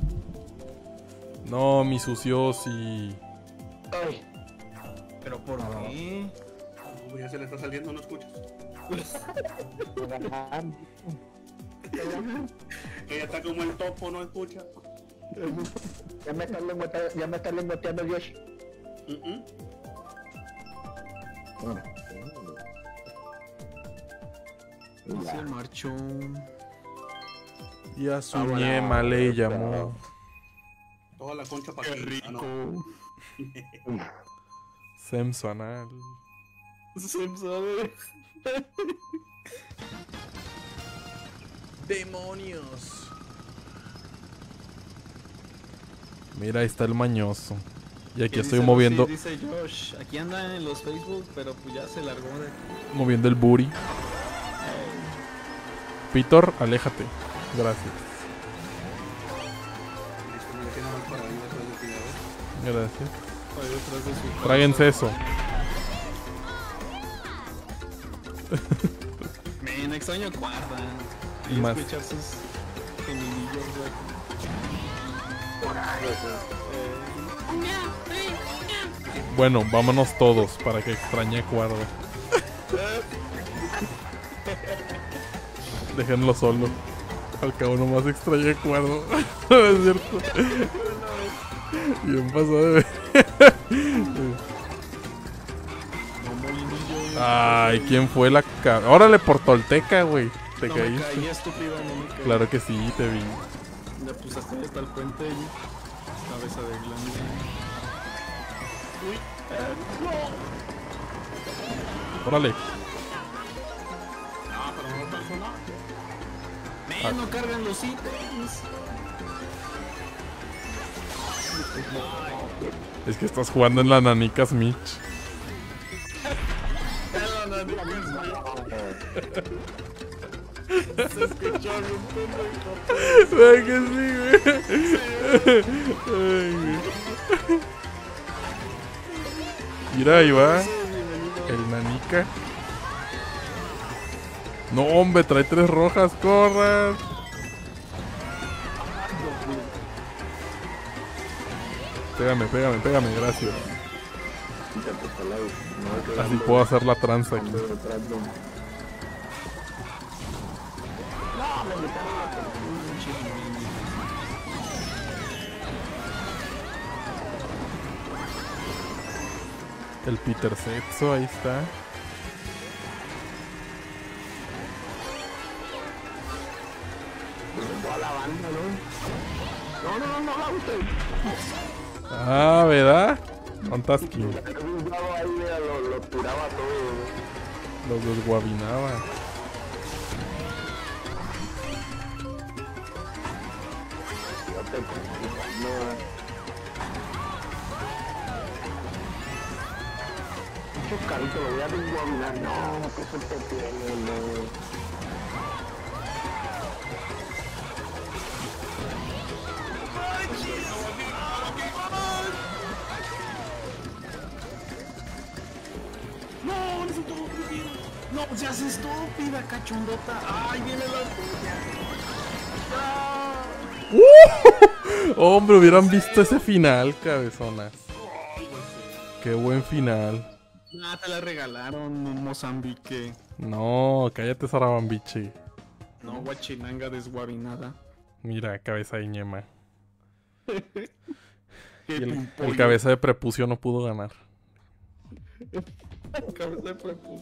No, mi sucio sí. Ay, ¿Pero por qué? Uy, ya se le está saliendo, ¿no escuchas? Que ya está como el topo, ¿no escucha? ya me está lengueteando el Yoshi. Bueno. Se marchó. Y a su ñema le llamó. Toda la concha para Qué aquí. rico. Sexo anal. Se sabe. Demonios. Mira, ahí está el mañoso. Y aquí estoy moviendo, Dice Josh, aquí anda en los Facebook, pero pues ya se largó de aquí. moviendo el booty. Pitor, aléjate. Gracias. Listo, mira que no va para ahí detrás del tirador. Gracias. Ahí detrás de su... Tráguense eso. Men, extraño cuarta. Y Y más. escuchar sus gemidillos, güey. Bueno, vámonos todos para que extrañe Cuardo. Déjenlo solo. Al cabo nomás extrañé Cuardo. No es cierto. Bien pasado de... Ay, ¿quién fue la Órale, por Tolteca, güey. Te No me caíste. caí, estúpido, no me caí. Claro que sí, te vi. Ya pues hasta ahí está el puente y cabeza de glande. Órale. Ah, pero no personal. Men, no cargan los ítems. Es que estás jugando en la Nanicas Mitch. Se escuchó un pendejo. ¿Verdad que sí, güey? Ay, güey. Mira, ahí va. El Nanica. No, hombre, trae 3 rojas, corran. Pégame, gracias. Así puedo hacer la tranza aquí. El Peter Sexo, ahí está. Ah, ¿verdad? Fantástico. Ahí lo tiraba todo. Los desguabinaba. Mucho carito, lo voy a desguabinar. No, que suerte tiene, no. No, no es estúpida. No, seas estúpida, cachondota. Ay, viene la tuya. Hombre, hubieran visto ese final, cabezonas. Qué buen final. Ah, te la regalaron en Mozambique. No, cállate, Sarabambiche. No, guachinanga desguabinada. Mira, cabeza de ñema. Qué Y el pimpollo. cabeza de prepucio no pudo ganar. Cabeza de prepucio.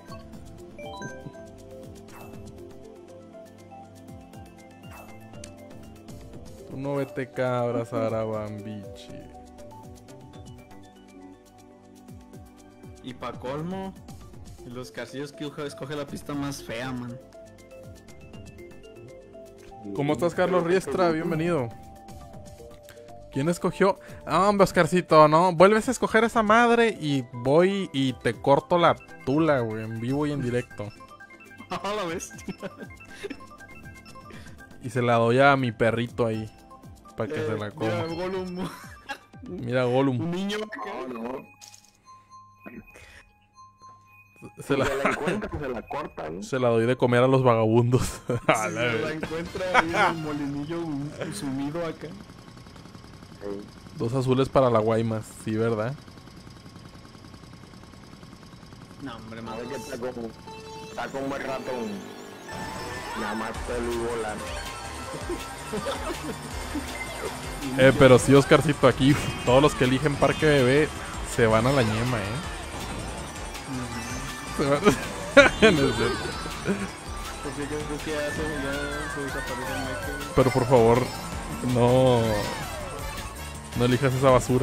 Tú no vete cabra, Sarabambiche. Y pa' colmo, Los Carcillos que escoge la pista más fea, man. ¿Cómo estás, Carlos Riestra? Bienvenido. ¿Quién escogió? Ah, hombre, Oscarcito, ¿no? Vuelves a escoger esa madre y voy y te corto la tula, güey, en vivo y en directo. Ah, la bestia. Y se la doy a mi perrito ahí, para que se la coma. Mira, Gollum. Mira, Gollum. Un niño acá. No, no. Se la, Se la encuentra, se la cortan. se la doy de comer a los vagabundos. A Si la se la vez. encuentra ahí en el molinillo sumido acá. Sí. 2 azules para la Guaymas, sí, ¿verdad? No, hombre, A madre. ver que está como el ratón. Nada más pelo y bola. Pero sí, Oscarcito, aquí todos los que eligen Parque Bebé se van a la ñema, Se van... No es cierto. Porque yo creo que ya se desaparece el Meque. Pero por favor, no elijas esa basura.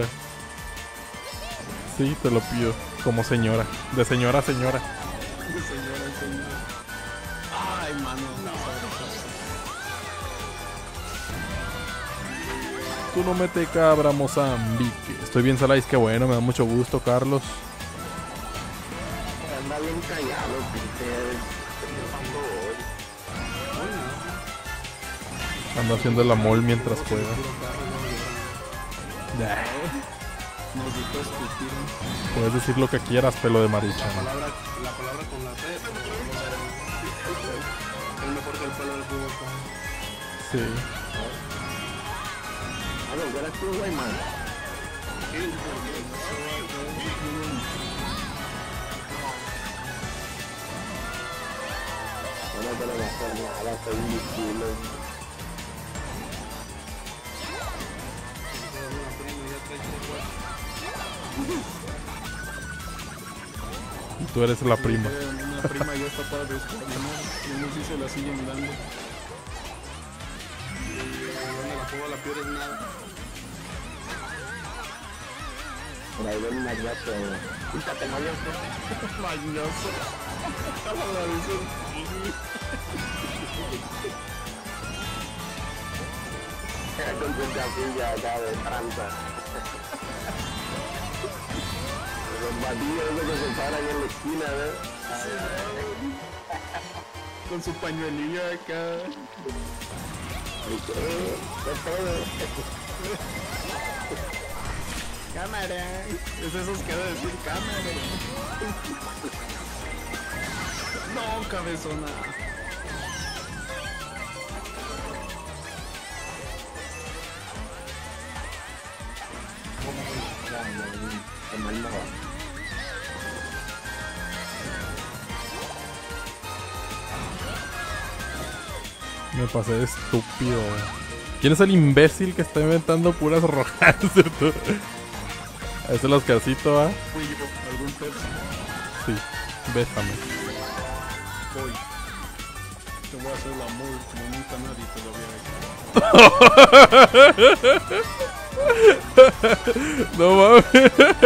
Sí, te lo pido, como señora. De señora a señora. Señora. Ay, mano. Tú no mete cabra, Mozambique. Estoy bien, Salais, qué bueno, me da mucho gusto, Carlos. Anda bien callado, Peter. Ando haciendo el amor mientras juega. Nah, Nos dijo estúpido. puedes decir lo que quieras, pelo de maruchan. La palabra con la C. Es mejor que el pelo del jugo. Sí. A ver, ¿qué eres tú, güey, man? No me pueden hacer nada, soy invisible. Y tú eres la prima. Una prima ya está para descubrir. Y no sé si se la siguen dando. Donde la fuga la piedra es nada. Por ahí ven una gato. Quítate, mañoso. Mañoso. La dice. Con tu capilla acá de tranza. Los batidos esos que se paran en la esquina, Con su pañuelillo acá. ¿Qué pedo? Cámara. Es esos que ha de decir cámara. No, cabezona. Qué mal no va. Me pasé de estúpido. ¿Quién es el imbécil que está inventando puras rojas? Ese es el Oscarcito, ¿ah? Fui yo, algún tercio. Sí, bésame. Voy. Te voy a hacer el amor como nunca nadie te lo había hecho.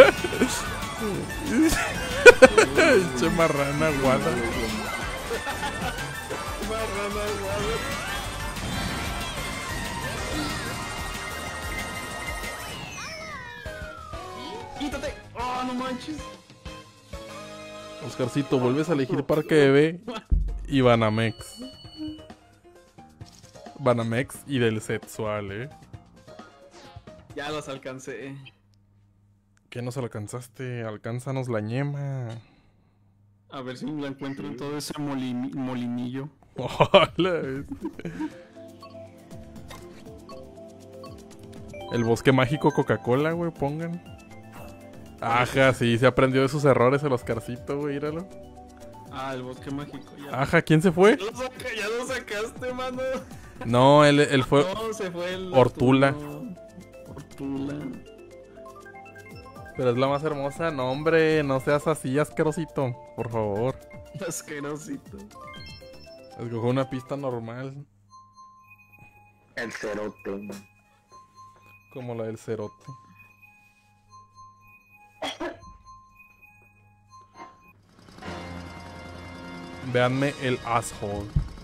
No mames. Che marrana guada. ¡Quítate! ¡Oh, no manches! Oscarcito, vuelves a elegir Parque Bebé y Banamex. Banamex y del sexual, Ya los alcancé. ¿Qué nos alcanzaste? Alcánzanos la ñema. A ver si la encuentro en todo ese molinillo. Hola. El bosque mágico Coca-Cola, güey, pongan. Ajá, sí, se aprendió de sus errores el Oscarcito, güey, míralo. Ah, el bosque mágico. Ya, Ajá, ¿quién se fue? ya lo sacaste, mano. No, él fue... No, se fue el Ortula. Ortula. Pero es la más hermosa. No, hombre, no seas así, asquerosito. Por favor. Asquerosito. Escoge una pista normal. El cerote. Como la del cerote. Véanme el asshole.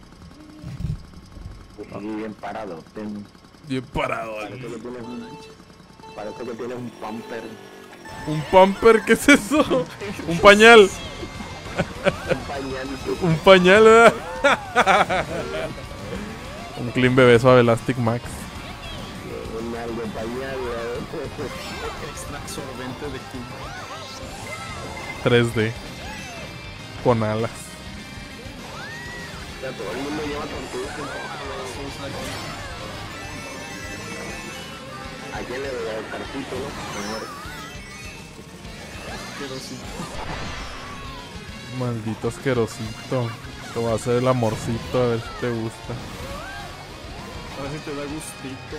Sí, bien parado. Bien parado. Parece que tienes un pamper. ¿Un pamper? ¿Qué es eso? Un pañal. Un pañal. Un pañal, ¿verdad? Un clean bebé suave Elastic Max. Un algo pañal. Extra absorbente de King. 3D. Con alas. Ya todo el mundo lleva tortugas. ¿A quién le doy el cartito, no? Pero sí. Maldito asquerosito. Te voy a hacer el amorcito a ver si te gusta. A ver si te da gustito.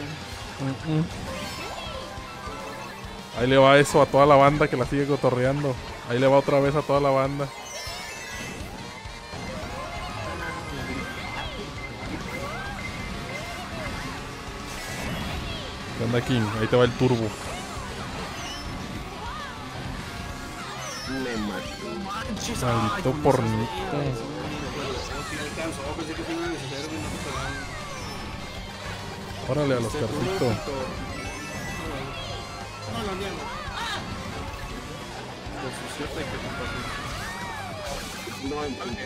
Ahí le va eso a toda la banda que la sigue cotorreando. Ahí le va otra vez a toda la banda. ¿Qué onda, King? Ahí te va el turbo. Me mató. Maldito pornito. Pensé que te iba a necesario, güey, no te pegaba. Órale a los cartitos. No lo niego. Por su cierta que te No,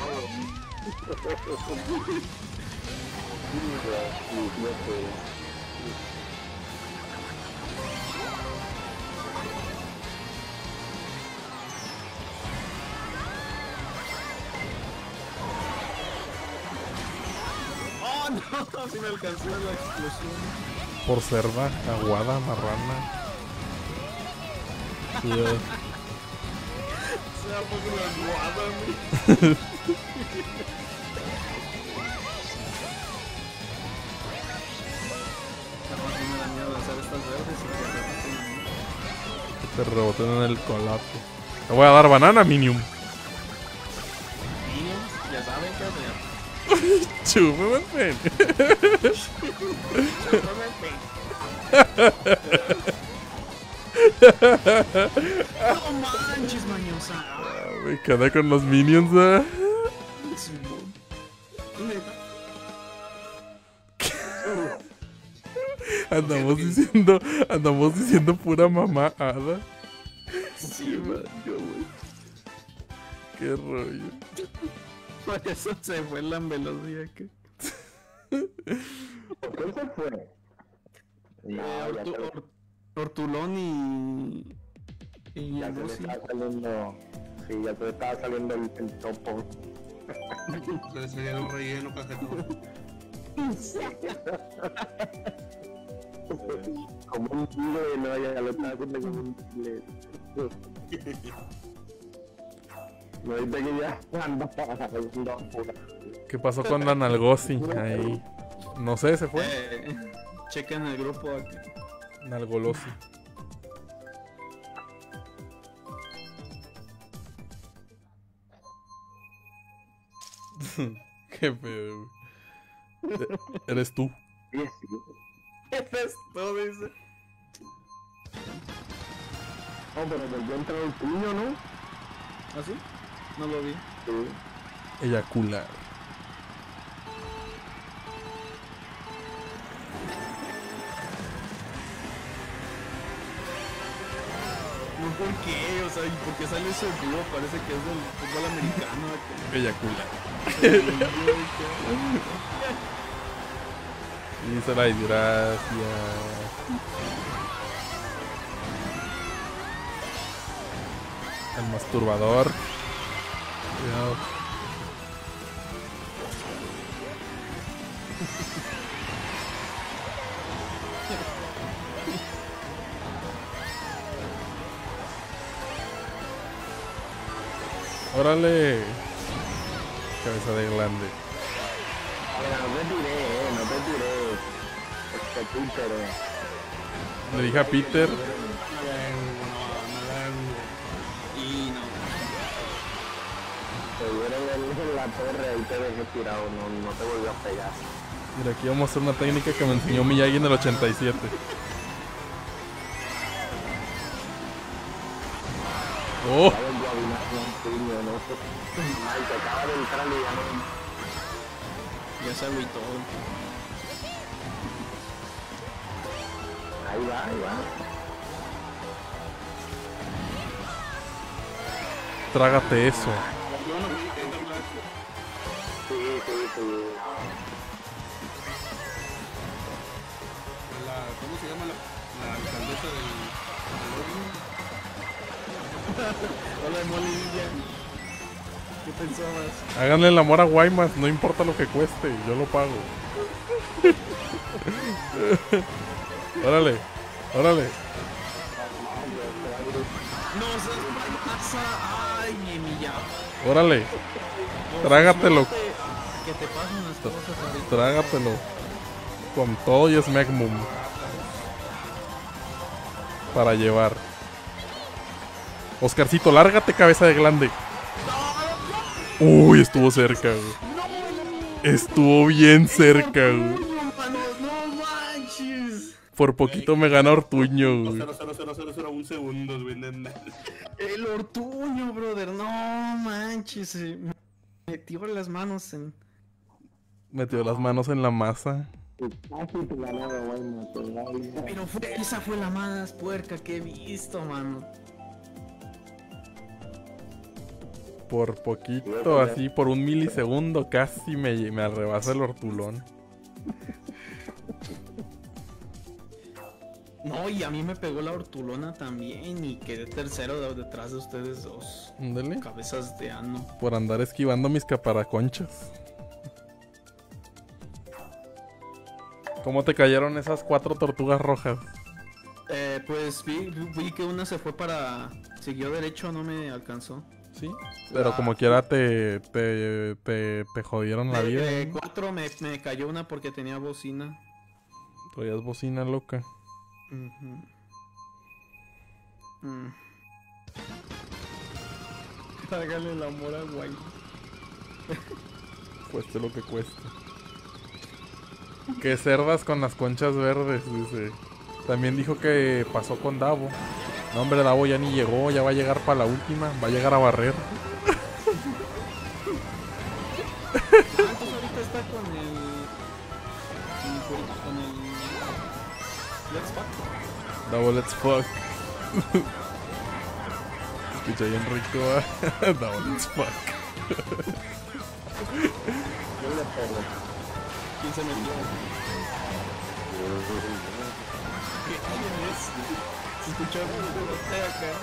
¡Oh, no! Si me alcanzó la explosión. Por cerda, aguada, marrana. Cuidado. Se va por la guada, güey. Además, no me da miedo lanzar estas verdes y que Te reboten en el colato. Te voy a dar banana, Minium. Minions, ya saben qué hacer. Chúpame el pene. No manches, mañosa. Me quedé con los Minions, ¿eh? Andamos diciendo pura mamada. Sí, man, yo, güey. Qué rollo. Por eso se fue la velocidad que. ¿Por qué se fue? No, ya te, Ortulón y ya se le Lucy. estaba saliendo. Sí, ya se le estaba saliendo el topo. Se le salía un relleno cajetón. Como un kilo y no, ya lo estaba haciendo como un kilo. No, ahorita que ya anda haciendo pura. ¿Qué pasó con la Nalgosi? Ahí. No sé, se fue. Chequen el grupo aquí. Nalgolosi. Qué feo, güey. Eres tú. Sí, sí. Es todo, dice. Oh, pero volvió a entrar el puño, ¿no? ¿Ah, sí? No lo vi. Sí. Eyacular. No, ¿por qué? O sea, ¿y por qué sale ese dúo? Parece que es del fútbol americano. Eyacular. Dice la desgracia. El masturbador. Cuidado. Órale. Cabeza de glande. Ahora, no te tiré, no te tiré. Peter. Le dije a Peter. Y no. Te dieron en la torre y te dejé tirado, no te volvió a pegar. Mira, aquí vamos a hacer una técnica que me enseñó Miyagi en el 87. Oh, Ya volvió a vinar. Ay, te acaba de entrar y ya no. Ya se agüitó. Ahí va, ahí va. Trágate eso. Yo no vi que entra Flash. Sí. ¿Cómo se llama la alcaldesa del Hola, Molilla. ¿Qué pensabas? Háganle el amor a Guaymas, no importa lo que cueste, yo lo pago. Órale, órale. No seas pasa. Ay, mi milla. Órale, trágatelo, Que te pasen las cosas ahorita. trágatelo. Con todo y Smegmum. Para llevar. Oscarcito, lárgate, cabeza de glande. Uy, estuvo cerca, güey. Estuvo bien cerca, güey. No manches. Por poquito me gana Ortuño, güey. 0,00001 segundos, güey. El ortuño, brother. No manches. Me metió las manos en. Metió las manos en la masa. Pero esa fue la más puerca que he visto, mano. Por poquito, así, por un milisegundo casi me arrebasa el hortulón. No, y a mí me pegó la hortulona también y quedé tercero detrás de ustedes dos. Ándale. Cabezas de ano. Por andar esquivando mis caparaconchas. ¿Cómo te cayeron esas 4 tortugas rojas? Pues vi que una se fue para... Siguió derecho, no me alcanzó. Sí. Pero como quiera te jodieron la vida. De ¿no? 4 me cayó una porque tenía bocina. Traías bocina loca. Ujú. Hágale el amor a Guay. Cueste lo que cueste. Que cerdas con las conchas verdes, dice. También dijo que pasó con Davo. No, hombre, Davo ya ni llegó, ya va a llegar para la última. Va a llegar a barrer. Entonces ahorita está con el... Con el... Let's fuck. Davo, let's fuck. Escucha bien rico, ¿eh? Davo, let's fuck. ¿Quién se metió? ¿Quién es? Se escuchó acá.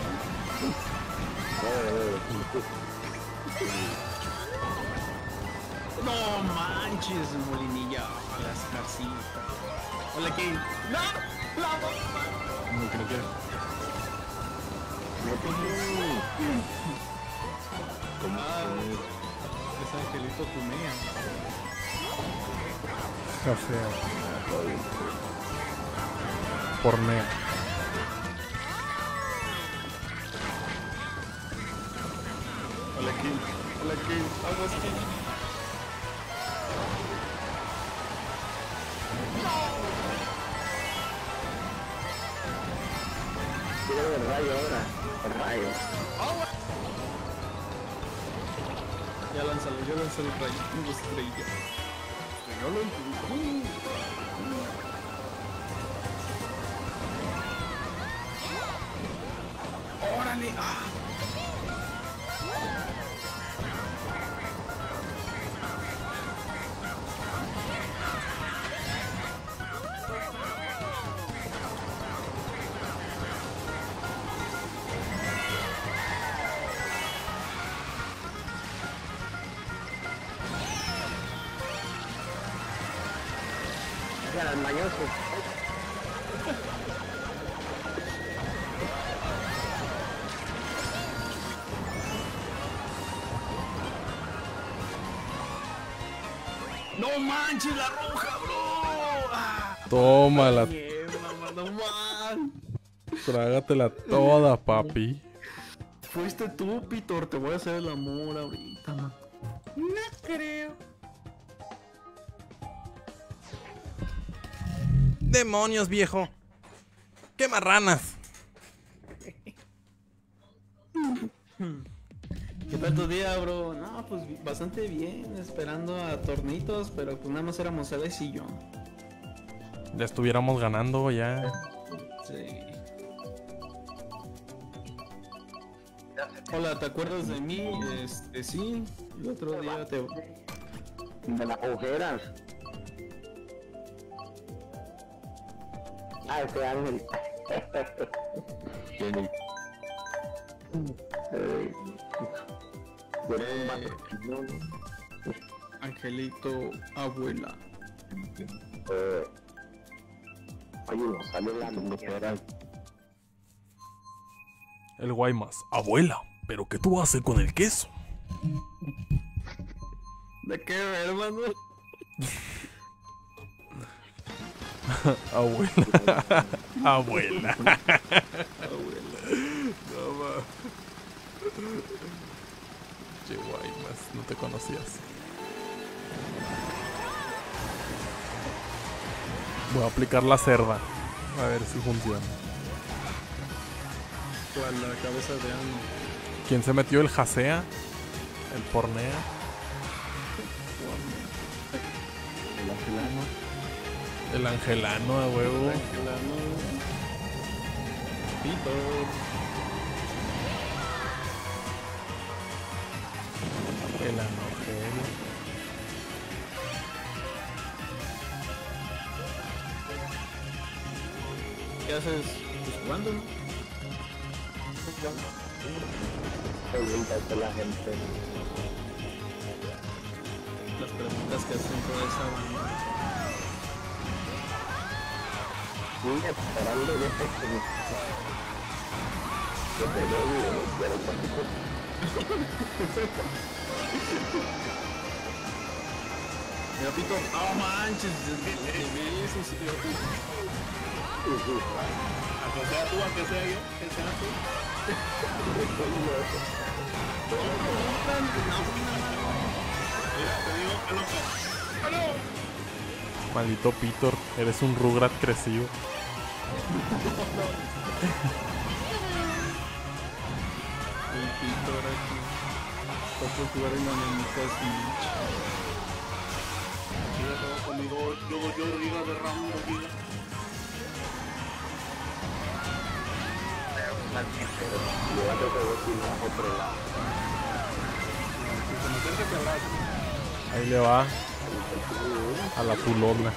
No manches, Molinilla. A las casitas. Hola, King. ¡No! ¡La bomba! No creo que. Es Angelito Tumea. O sea. Pornea. Hola, King. Hola, King. Vamos, King. Quiero el rayo ahora. El rayo. Ya lánzalo, yo lanzo el rayo. Tengo estrella. ¡Órale! ¡Ah! Ya, el mañoso. ¡No manches, la roja, bro! ¡Ah! Tómala, Bien, mamá, no man. trágatela toda, papi. Fuiste tú, Pitor, te voy a hacer el amor ahorita, man. No creo. Demonios, viejo. ¡Qué marranas! ¿Qué tal tu día, bro? No, pues bastante bien, esperando a tornitos, pero pues nada más éramos Alex y yo. Ya estuviéramos ganando ya. Sí. Hola, ¿te acuerdas de mí? Sí, el otro día te... De las ojeras. Ah, ese Ángel. Bueno, un matrimonio, ¿no? Angelito, abuela. Oye, no sale la mierda. El Guaymas. Abuela, ¿pero qué tú haces con el queso? ¿De qué, hermano? Abuela. Abuela. Abuela. No va. Che, Guaymas, no te conocías. Voy a aplicar la cerda. A ver si funciona. Con la cabeza de ano. ¿Quién se metió? ¿El Jasea? ¿El Pornea? El Angelano. El Angelano, a huevo. Angelano. Pito. El Anogel. ¿Qué haces? Pues jugando, ¿no? Preguntas de la gente. Las preguntas que hacen toda esa banda. Sí, esperando de este. Yo te veo, pero Mira, Pito. ¡Oh, manches! ¿Qué ves? Aunque sea tú, aunque sea yo, que sea tú. Mira, te digo que loco. Maldito Pitor, eres un Rugrat crecido. El Pito ahora aquí. Está por jugar en Anemitas Beach. Mira, todo conmigo, yo, giga de Rambo, giga. llévate que voy a otro lado. Si se me acerca, te abrazo. Ahí le va a la tulona.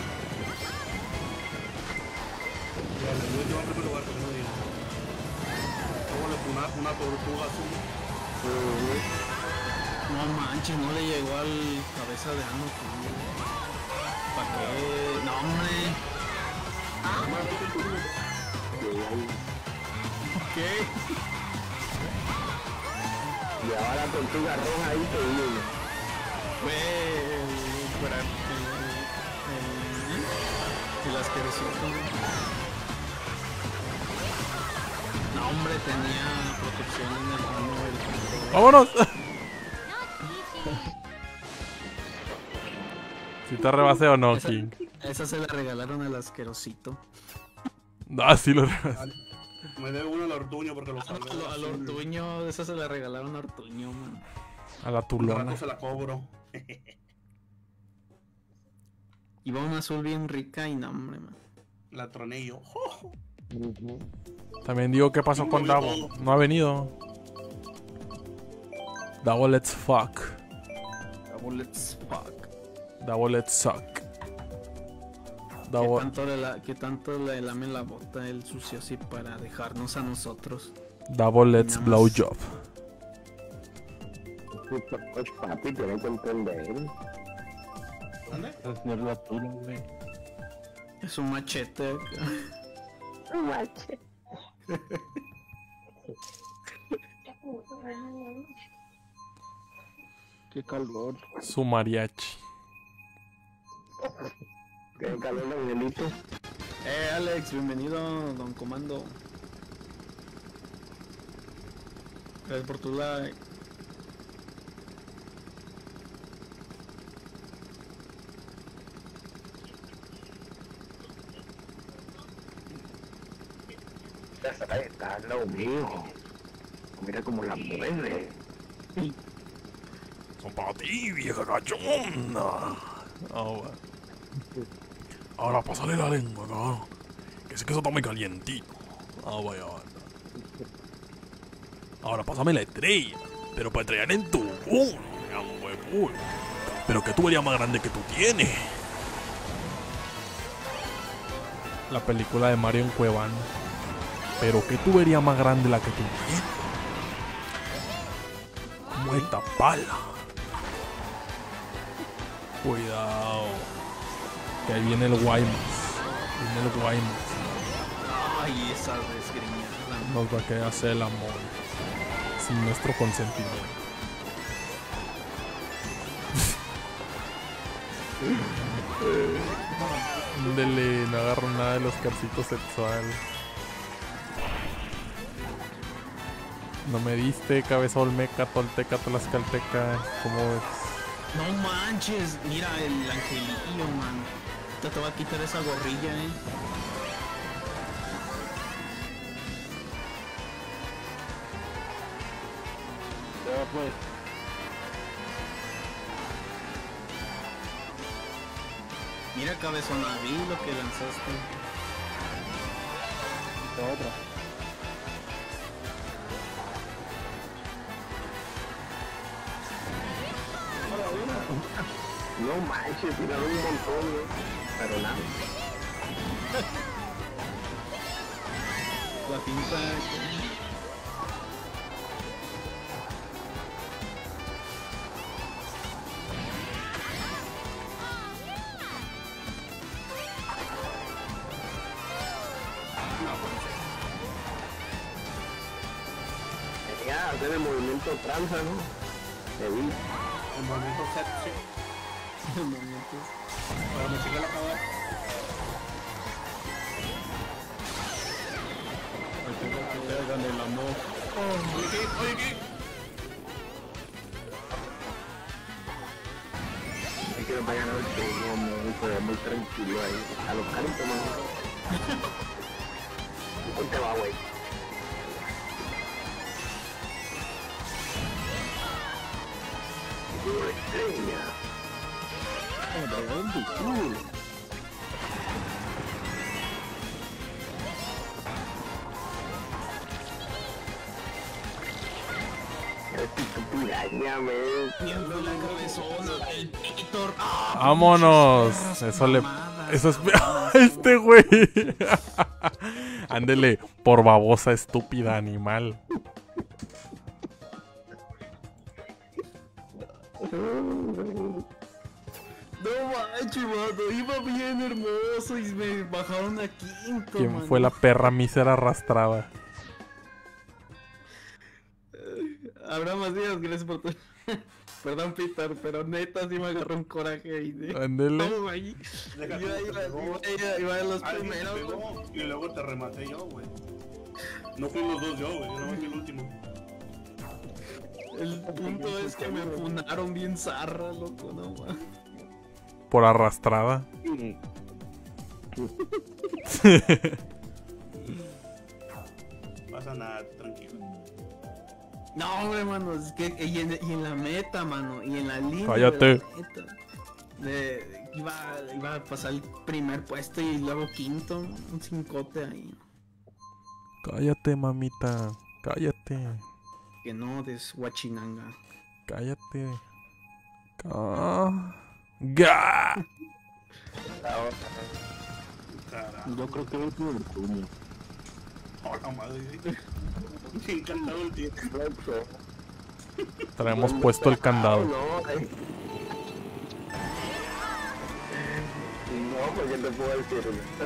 Ya, le voy a llevar en primer lugar, que no diga. Luego una tortuga azul. No manches, no le llegó al cabeza de ano. ¿Para qué? No, hombre. ¿Qué? Y ahora la tortuga roja ahí te viene. Fue el asquerosito. No, hombre, tenía protección en el ano. ¡Vámonos! ¿Si te rebasé o no, King? Esa se la regalaron al asquerosito. Ah, sí lo rebasé. Me debe uno al ortuño porque lo salvé. Al Ortuño, esa se la regalaron a Ortuño, man. A la Al tulona. rato se la cobro. Iba una azul bien rica y no, hombre, man. La troné yo. También digo, ¿qué pasó con Davo? No ha venido. Davo, let's fuck. Let's fuck. Davo, let's suck. ¿Qué Davo, tanto le lamen la bota el sucio así para dejarnos a nosotros? Davo, let's Nada blow más. job. Pues papi, tienes que entender. ¿Dónde? No es la tuya, güey. Es un machete. Qué calor. Su mariachi. Qué calor, Angelito. Alex, bienvenido, don Comando. Gracias por tu like. Está lo mío. Mira cómo la mueve. Son para ti, vieja cachonda. Bueno. Ahora pásale la lengua, cabrón. Que sé que eso está muy calientito. Vaya. Ahora pásame la estrella. Pero para estrellar en tu pero que tubería más grande que tú tienes. La película de Mario en Cuevana. Pero que tubería más grande la que tú tienes. Como esta pala. Cuidado. Que ahí viene el Guaymas. Viene el Guaymas. Ay, esa desgreñada. Nos va a quedar hacer el amor. Sin nuestro consentimiento. Dele, no agarro nada de los carcitos sexual. No me diste, cabeza olmeca, tolteca, tlaxcalteca. ¿Cómo es? No manches, mira el angelillo, man. Te va a quitar esa gorrilla, Ya pues. Mira, cabezona, vi lo que lanzaste. Esta otra. No manches, tiraron un montón, pero nada. La pinta. Quería hacer el movimiento tranza, ¿no? Te vi. El movimiento sexy. Para me sigue la cabeza. Hagan el amor. Oye, ¿qué? Es que nos va a ganar el turno, muy tranquilo ahí. A los caritos, mano. Ponte va, güey. Una estrella. Piraña, Viendo la cabezona, el Víctor. ¡Vámonos! Eso le... Eso es... Este güey. Ándele, por babosa estúpida animal. No manches, mano, iba bien hermoso y me bajaron a quinto. ¿Quién mano. fue la perra mísera arrastrada? Habrá más días, gracias por tu... Perdón, Peter, pero neta sí me agarró un coraje ahí de... Ándele. No, güey. Déjate, Iba de los alguien te primeros. pegó y luego te rematé yo, güey. No fui los dos yo, güey. Yo no fui el último. El punto es que me funaron bien zarra, loco, no man. Por arrastrada. Pasa nada, tranquilo. No, hombre, mano, es que y en la meta, mano, y en la línea. Cállate. De la meta, iba a pasar el primer puesto y luego quinto, un cincote ahí. Cállate, mamita. Cállate. Que no, desguachinanga. Cállate. ¡Ga! Carajo. Yo creo que es el turno. Hola, madre. Me encantado el tío. Traemos puesto el candado. No, porque te puedo decir.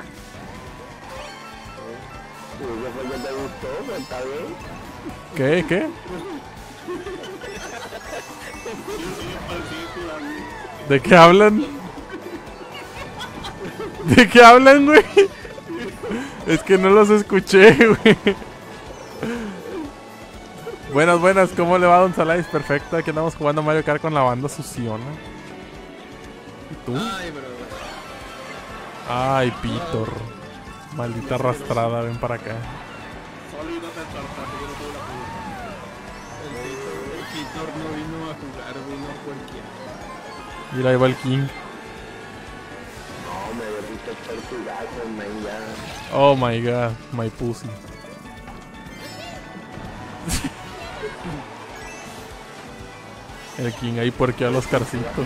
Eso fue que te gustó, pero está bien. ¿Qué? ¿Qué? ¿De qué hablan? ¿De qué hablan, güey? Es que no los escuché, güey. Buenas, ¿cómo le va, Don Salais? Perfecto, aquí andamos jugando Mario Kart con la banda Susiona. ¿Y tú? Ay, bro. Ay, Pitor. Maldita arrastrada, ven para acá. Solo y no te tortas, yo no tuve la Víctor no vino a jugar, vino cualquiera. Mira, ahí va el King. No, me derrito tortugazo, man, ya. Oh my god, my pussy. El King ahí puerquea a los carcitos.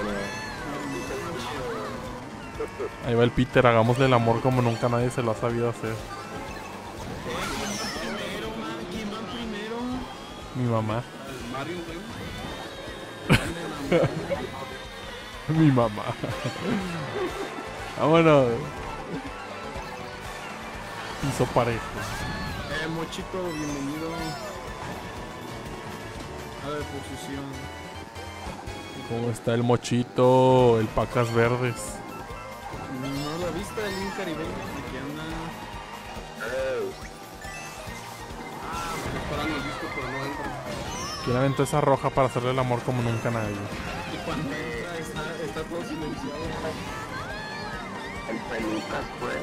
Ahí va el Peter, hagámosle el amor como nunca nadie se lo ha sabido hacer. Primero, man, ¿quién va primero? Mi mamá. El Mario, güey. Mi mamá. Vámonos. Piso parejo. Mochito, bienvenido a la posición. ¿Cómo está el mochito? El pacas verdes. No la vista del Link caribeño, aquí anda. Disparando el disco, pero no entra. ¿Quién aventó esa roja para hacerle el amor como nunca nadie? Y cuando entra está todo silenciado. El pelucas, pues.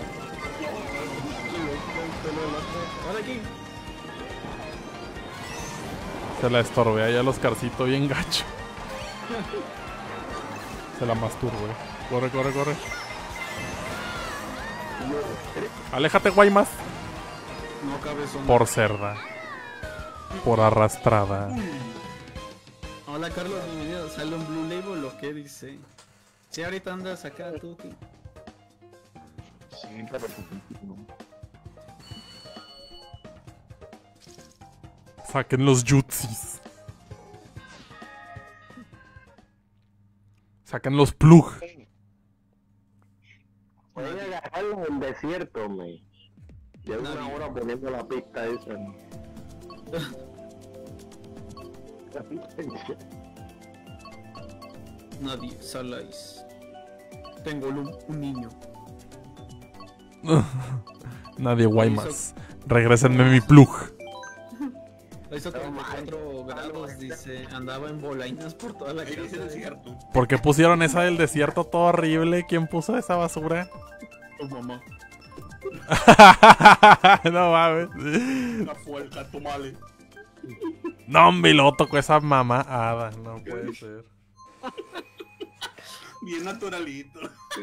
Hola, aquí. Se la estorbea ya los carcitos bien gacho. Se la masturbo, Corre, corre, corre. Aléjate, Guaymas. No cabe sombra. Por cerda. Por arrastrada. Hola, Carlos, bienvenido. ¿Sale un Blue Label o qué dice? Sí, ahorita andas acá, tú, ¿qué? Sí, pero Saquen los jutsis. Saquen los plug. pueden agarrarlo en el desierto, me. Llevo una hora poniendo la pista esa. Nadie, Salais. Tengo un niño. Nadie, Guaymas. Regrésenme mi plug. Lo hizo 34 grados, dice. Andaba en bolainas por toda la Ahí dice casa. desierto. ¿Por qué pusieron esa del desierto todo horrible? ¿Quién puso esa basura? Tu mamá. No mames. La fuerza, tomale. No, hombre, lo tocó esa mamada. No puede ser. Bien naturalito.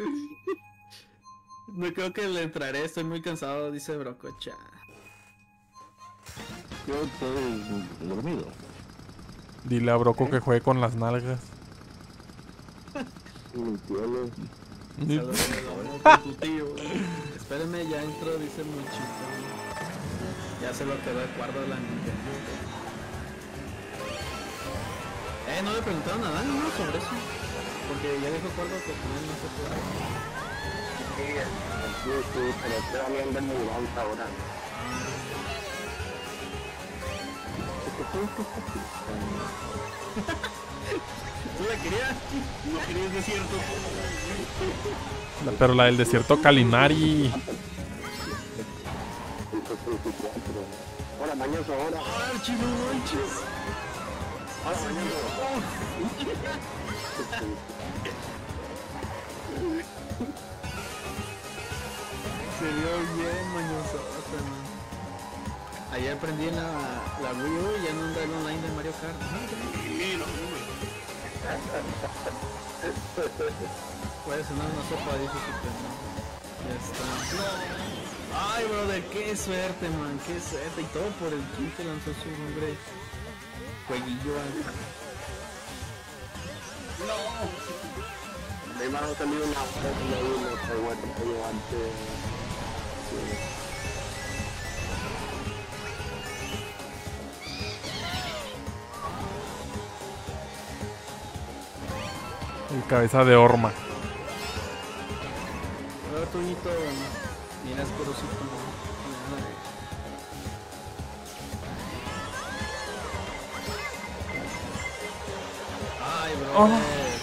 No creo que le entraré, estoy muy cansado, dice Brococha. Yo estoy dormido. Dile a Broco que juegue con las nalgas. Mintiendo. Saludos con tu tío. Espérenme, ya entro, dice Muchito. Ya se lo quedó de cuarto la Nintendo. No le preguntaron a Dani, ¿no? Sobre eso. Porque ya dijo Cuarto que con él no se puede. Sí, pero estoy hablando de mudanza ahora. ¿Tú la querías? No querías desierto. Pero la del desierto Calinari. Hola, mañoso, ahora. ¡Ah, chino, manches! Hola, mañoso. Se vio bien mañoso. Ayer aprendí en la Wii U y ya no anda el online de Mario Kart. Mira, güey. Puede sonar una sopa, dice Super, ¿no? Ya está. Ay, brother, qué suerte, man, qué suerte. Y todo por el King que lanzó su nombre. Jueguillo. Me iban a salir una foto de uno que bueno, que llevarte. El cabeza de horma. A ver, Toñito, mira, es porosito. Ay, brother.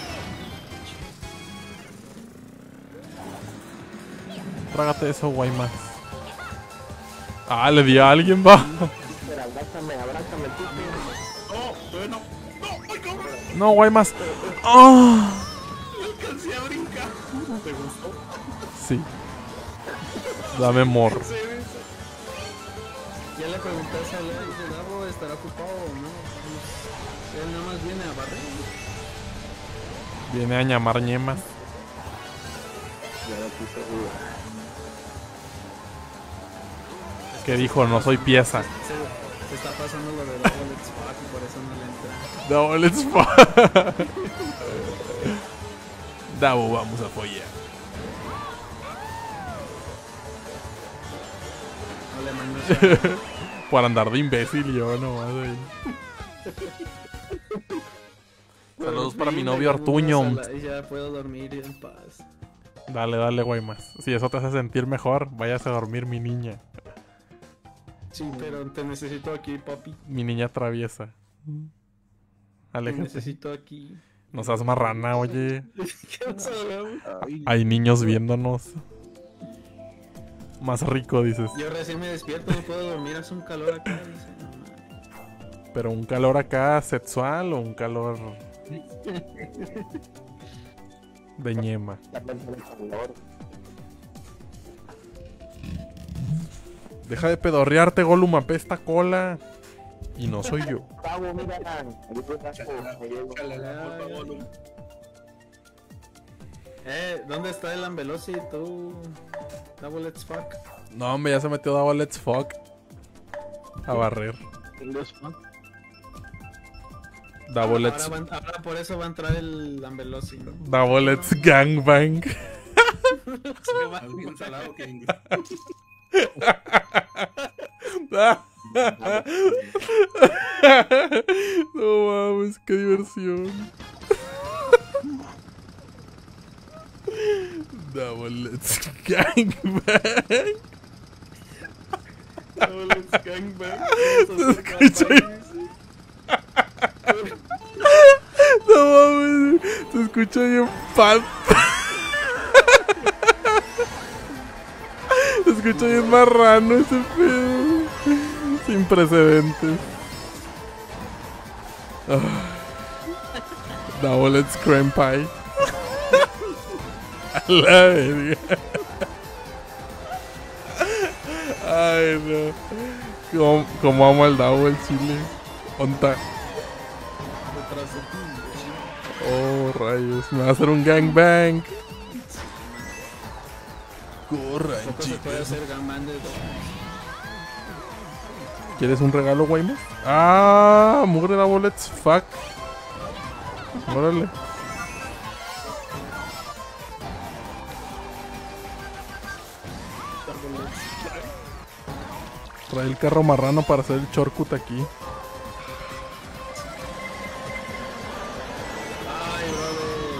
Trágate eso, Guaymas. Ah, le di a alguien, va. Pero abrázame, tú. No, todavía no. No, ay, cabrón. No, Guaymas. Ah. Alcancé a brincar. ¿Te gustó? Sí. Dame morro. Ya le pregunté a Sala y dice, Davo, ¿estará ocupado o no? Pues, él nada más viene a barrer. Viene a llamar ñemas. Ya no quise jugar. Que dijo, no soy pieza. Se está pasando lo de Davo Let's Fuck y por eso no le entra. Davo, let's fuck. Davo, vamos a follar. No le mando Por andar de imbécil yo nomás ahí. Saludos para mi novio Artuño. Ya puedo dormir en paz. Dale, dale, Guaymas. Si eso te hace sentir mejor, váyase a dormir, mi niña. Sí, pero te necesito aquí, papi. Mi niña traviesa. Te Aléjate. necesito aquí. No seas marrana, oye. ¿Qué nos hagamos? Hay niños viéndonos. Más rico, dices. Yo recién me despierto, no puedo dormir, hace un calor acá. Dice, no, man. Pero un calor acá sexual o un calor de ñema. Deja de pedorrearte, Gollum, apesta cola. Y no soy yo. Pavo, mira, aquí tú estás me llevo. Échale la culpa a Gollum. ¿Dónde está el Ambelosi? Tú. Double Let's Fuck. No, hombre, ya se metió Davo Let's Fuck a barrer. Davo Let's, Ahora por eso va a entrar el Ambelosi. Davo Let's Gangbang. Estás bien salado, King. No mames, qué diversión. Davo Let's Gangbang. Double Let's Gangbang. Se escucha bien. No mames, se escucha bien pan. Se escucha bien marrano ese pedo. Sin precedentes. Davo Let's Creme Pie. A la verga. Ay, no. Como amo al Davo el chile. Onta. Oh, rayos. Me va a hacer un gangbang. Corran, Poco se puede chicos. hacer Gangbang de dos. ¿Quieres un regalo, Guaymas? Ah, mugre Davo Let's Fuck. Órale. Trae el carro marrano para hacer el shortcut aquí. Ay, brother.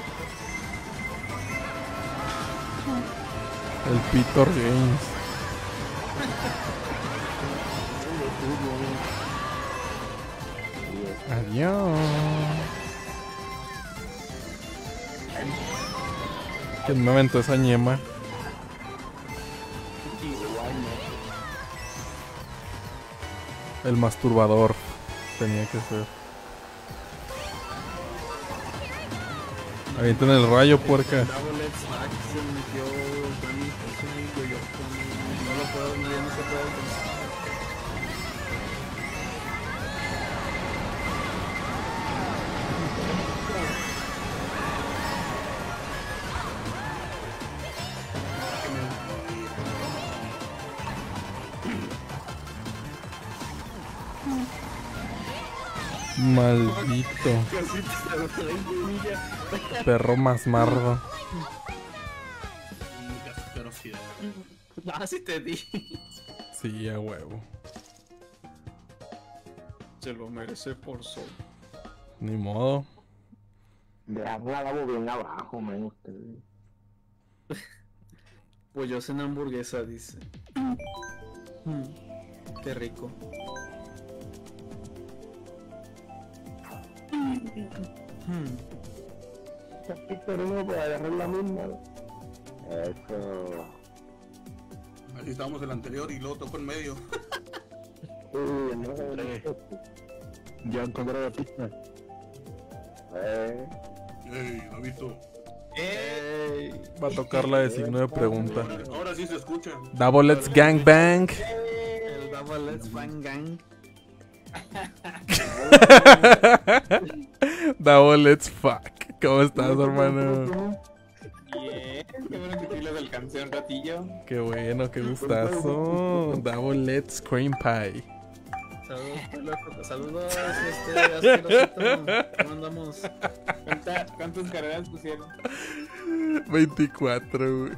El Pitor Games. Adiós. ¿Quién me aventó esa ñema? El masturbador tenía que ser. Avienten el rayo, puerca. Double Let's Fuck se metió Dani, yo. No lo puedo, no, ya no se puede alcanzar. Maldito. Perro más mardo. Qué asquerosidad. Ah, sí te di. Sí, a huevo. Se lo merece por sol. Ni modo. Dejamos la Davo bien abajo, men, ustedes. Pues yo cené hamburguesa, dice. Qué rico. Pero no puede agarrar la misma. Eso. Así estábamos el anterior y luego tocó en medio. Ya encontré la pista. Ey, ¿lo has visto? Va a tocar la de signo de pregunta. Ahora sí se escucha. Davo Let's Gangbang. El Double Let's Fan Gang. Double Let's Fuck. ¿Cómo estás, hermano? Bien, qué bueno que sí los alcancé un ratillo. Qué bueno, qué gustazo. Double Let's Cream Pie. Saludos, loco. Saludos, asquerosito. ¿Cómo andamos? ¿Cuántas carreras pusieron? 24, güey.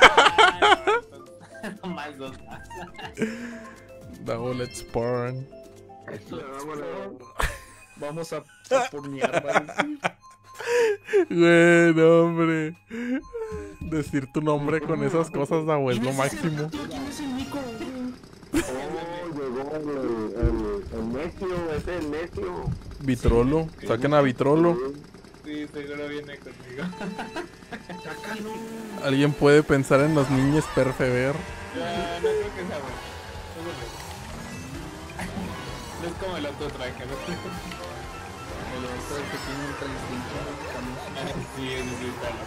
Más dos más. Double Let's Porn. Vamos a pornear, va a decir. Bueno, hombre. Decir tu nombre con esas cosas, Davo, es lo máximo. ¿Quién es el Nico? Llegó el necio, ese es el necio. Vitrolo. Saquen a Vitrolo. Sí, seguro viene conmigo. ¿Alguien puede pensar en los niños perfever? No creo que sea bueno. No es como el otro tracker. El otro que tiene un translinto. Sí, es necesitado.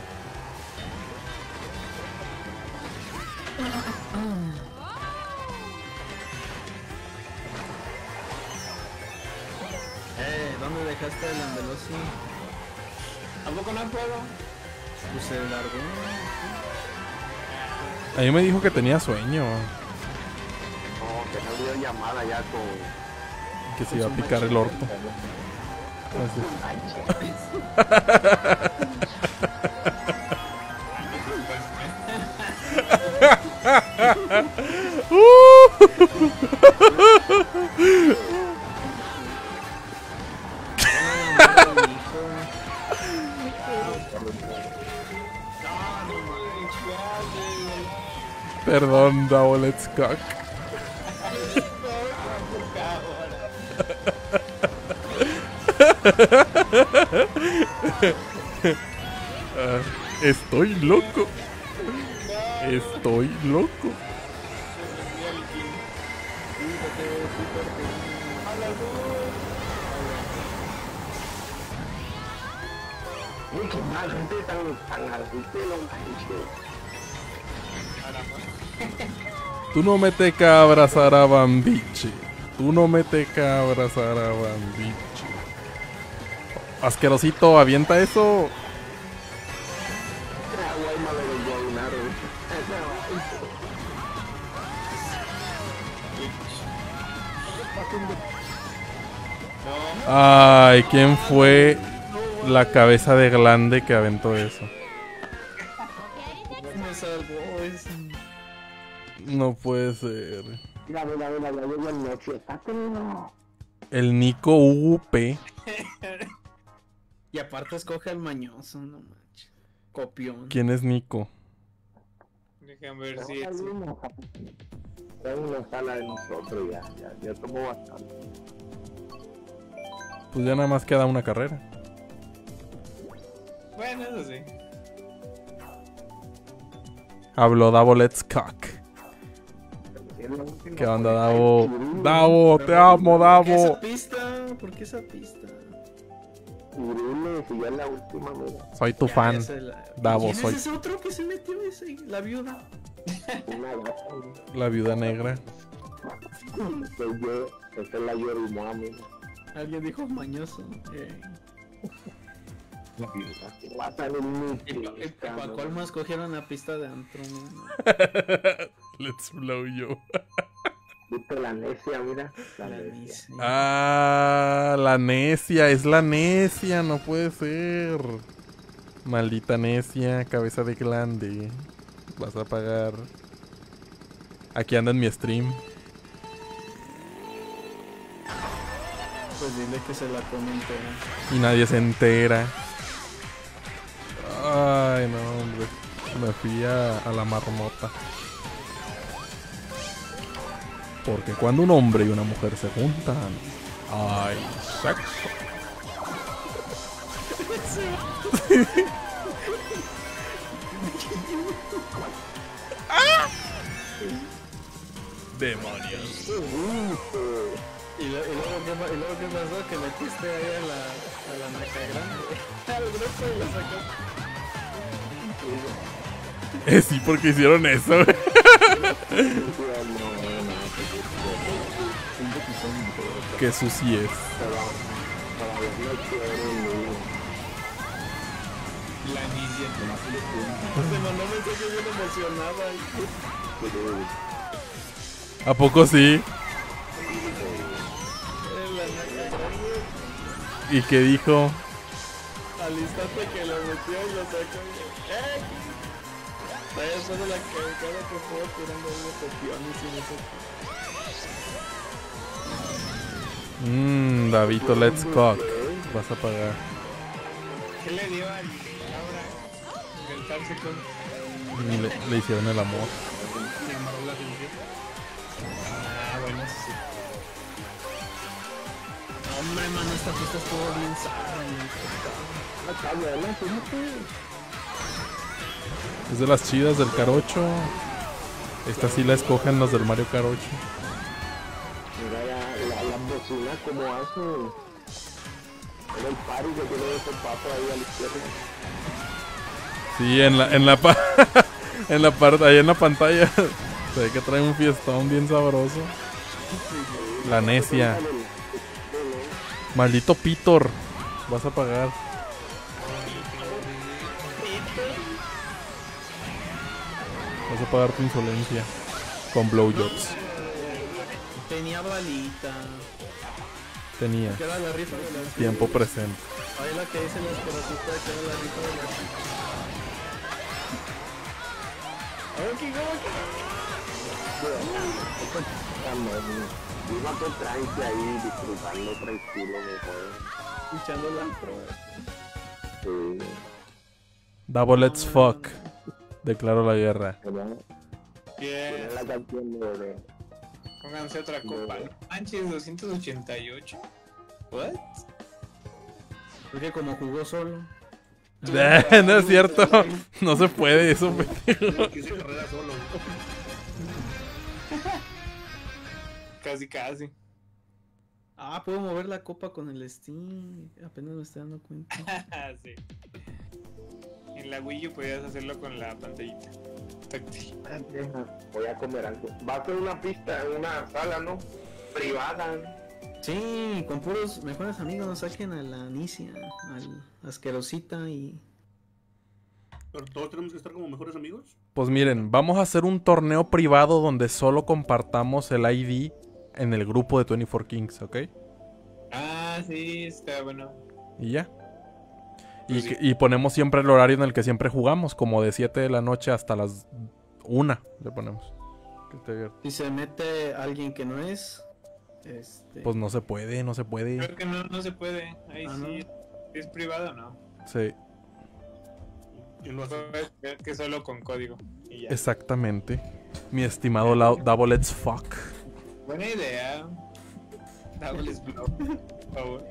¿Dónde dejaste el Andalucía? ¿A poco no puedo? Pues se largó. A mí me dijo que tenía sueño. No, que no dio llamada ya con... Que se iba a picar el orto. Así. Perdón, Double Let's Cock. Estoy loco. Estoy loco. Uy, qué mal, gente tan así que lo manches. Tú no me te cabras a Bambiche. Tú no me te cabras a Bambiche. Asquerosito, avienta eso. Ay, ¿quién fue la cabeza de glande que aventó eso? Me salvó ese. No puede ser. Mira, llegó el necio. Sáquenlo. El Nico UP. Y aparte escoge al mañoso, no manches. Copión. ¿Quién es Nico? Déjame ver si Es una sala de nosotros ya tomó bastante. Pues ya nada más queda una carrera. Bueno, eso sí. Habló Davo Let's Cock. ¿Qué onda, Davo? Davo, te amo, ¿Por qué esa Davo. pista? ¿Por qué esa pista? Irene, si ya es la última, mira. Soy tu fan. Ya sé Davo, ¿Quién soy es ese otro que se metió ese? La viuda. Una gata, la viuda negra. soy yo, esa es la Yorimoa, mira. Alguien dijo mañoso. La viuda. Va a salir mi Para colmo escogieron la pista de antro. ¿No? Let's blow you. Viste la necia, mira. La La necia. dice. Ah, la necia, es la necia, no puede ser. Maldita necia, cabeza de glande. Vas a pagar. Aquí anda en mi stream. Pues dile que se la comente. Y nadie se entera. Ay, no, hombre. Me fui a la marmota. Porque cuando un hombre y una mujer se juntan, hay sexo. Demonios. ¿Y luego qué pasó? Que metiste ahí a la meca grande. Al grupo y la sacaste. Sí, porque hicieron eso. Qué suci es. La inicia. Me mandó un mensaje bien emocionada. ¿A poco sí? ¿Y qué dijo? Al instante que lo metió y lo sacó. Vaya solo la cara que fue tirando unos copiones y no sé. Davito, let's cook. Vas a pagar. ¿Qué le dio a Laura? Inventarse con... Y le hicieron el amor. Se amarró la cintura. Ah, bueno, eso sí. Hombre, mano, esta fiesta estuvo bien sana. Es de las chidas del Carocho. Esta sí la escogen los del Mario Kart 8. Mira la bocina como hace. Era el party que tiene ese pato ahí a la izquierda. Sí, en la parte, ahí en la pantalla. Se ve que trae un fiestón bien sabroso. La necia. Maldito Pitor. Vas a pagar. Vas a pagar tu insolencia. Con blowjobs. Tenía balita. Tenía. Que era la rifa de las... Tiempo presente. Ahí la que dice la esperacita, que era la rifa de las... Iba con tranqui ahí, disfrutando tranquilo, mejor. Escuchando la prueba. Sí, Double let's fuck. Declaro la guerra. ¿verdad? Bien. Poner la canción de... Pónganse otra copa. No manches, 288. ¿What? Porque como jugó solo. No es cierto. No se puede eso. Que hice carrera solo. Casi, casi. Ah, puedo mover la copa con el Steam. Apenas me estoy dando cuenta. Sí. En la Wii U podías hacerlo con la pantallita táctil. Voy a comer algo. Va a ser una pista en una sala, ¿no? Privada. Sí, con puros mejores amigos saquen a la Anicia, al Asquerosita y... Pero todos tenemos que estar como mejores amigos. Pues miren, vamos a hacer un torneo privado donde solo compartamos el ID en el grupo de 24 Kings, ¿ok? Ah, sí, está bueno. Y ya. Pues sí. Y ponemos siempre el horario en el que siempre jugamos, como de 7 de la noche hasta las 1 le ponemos. Que esté abierto. Si se mete alguien que no es... Pues no se puede, no se puede. Creo que no se puede. Ahí Ah, sí. ¿Es privado o no? Sí, ¿Quién lo hace? Que solo con código. Y ya. exactamente. Mi estimado Double Let's Fuck. Buena idea. Double Blow, por favor.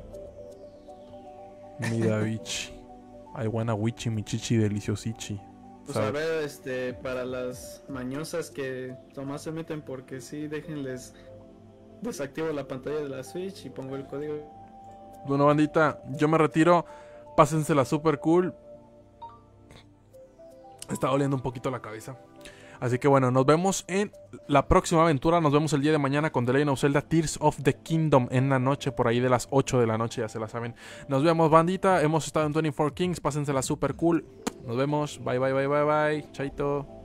Mi Davichi. I wanna wichi, mi chichi deliciosichi. Pues a ver, para las mañosas que nomás se meten porque sí, déjenles... Desactivo la pantalla de la Switch y pongo el código. Bueno, bandita, yo me retiro. Pásensela super cool. Está doliendo un poquito la cabeza. Así que bueno, nos vemos en la próxima aventura. Nos vemos el día de mañana con The Legend of Zelda Tears of the Kingdom en la noche, por ahí de las 8 de la noche, ya se la saben. Nos vemos, bandita. Hemos estado en 24 Kings. Pásensela super cool. Nos vemos. Bye, bye, bye, bye, bye. Chaito.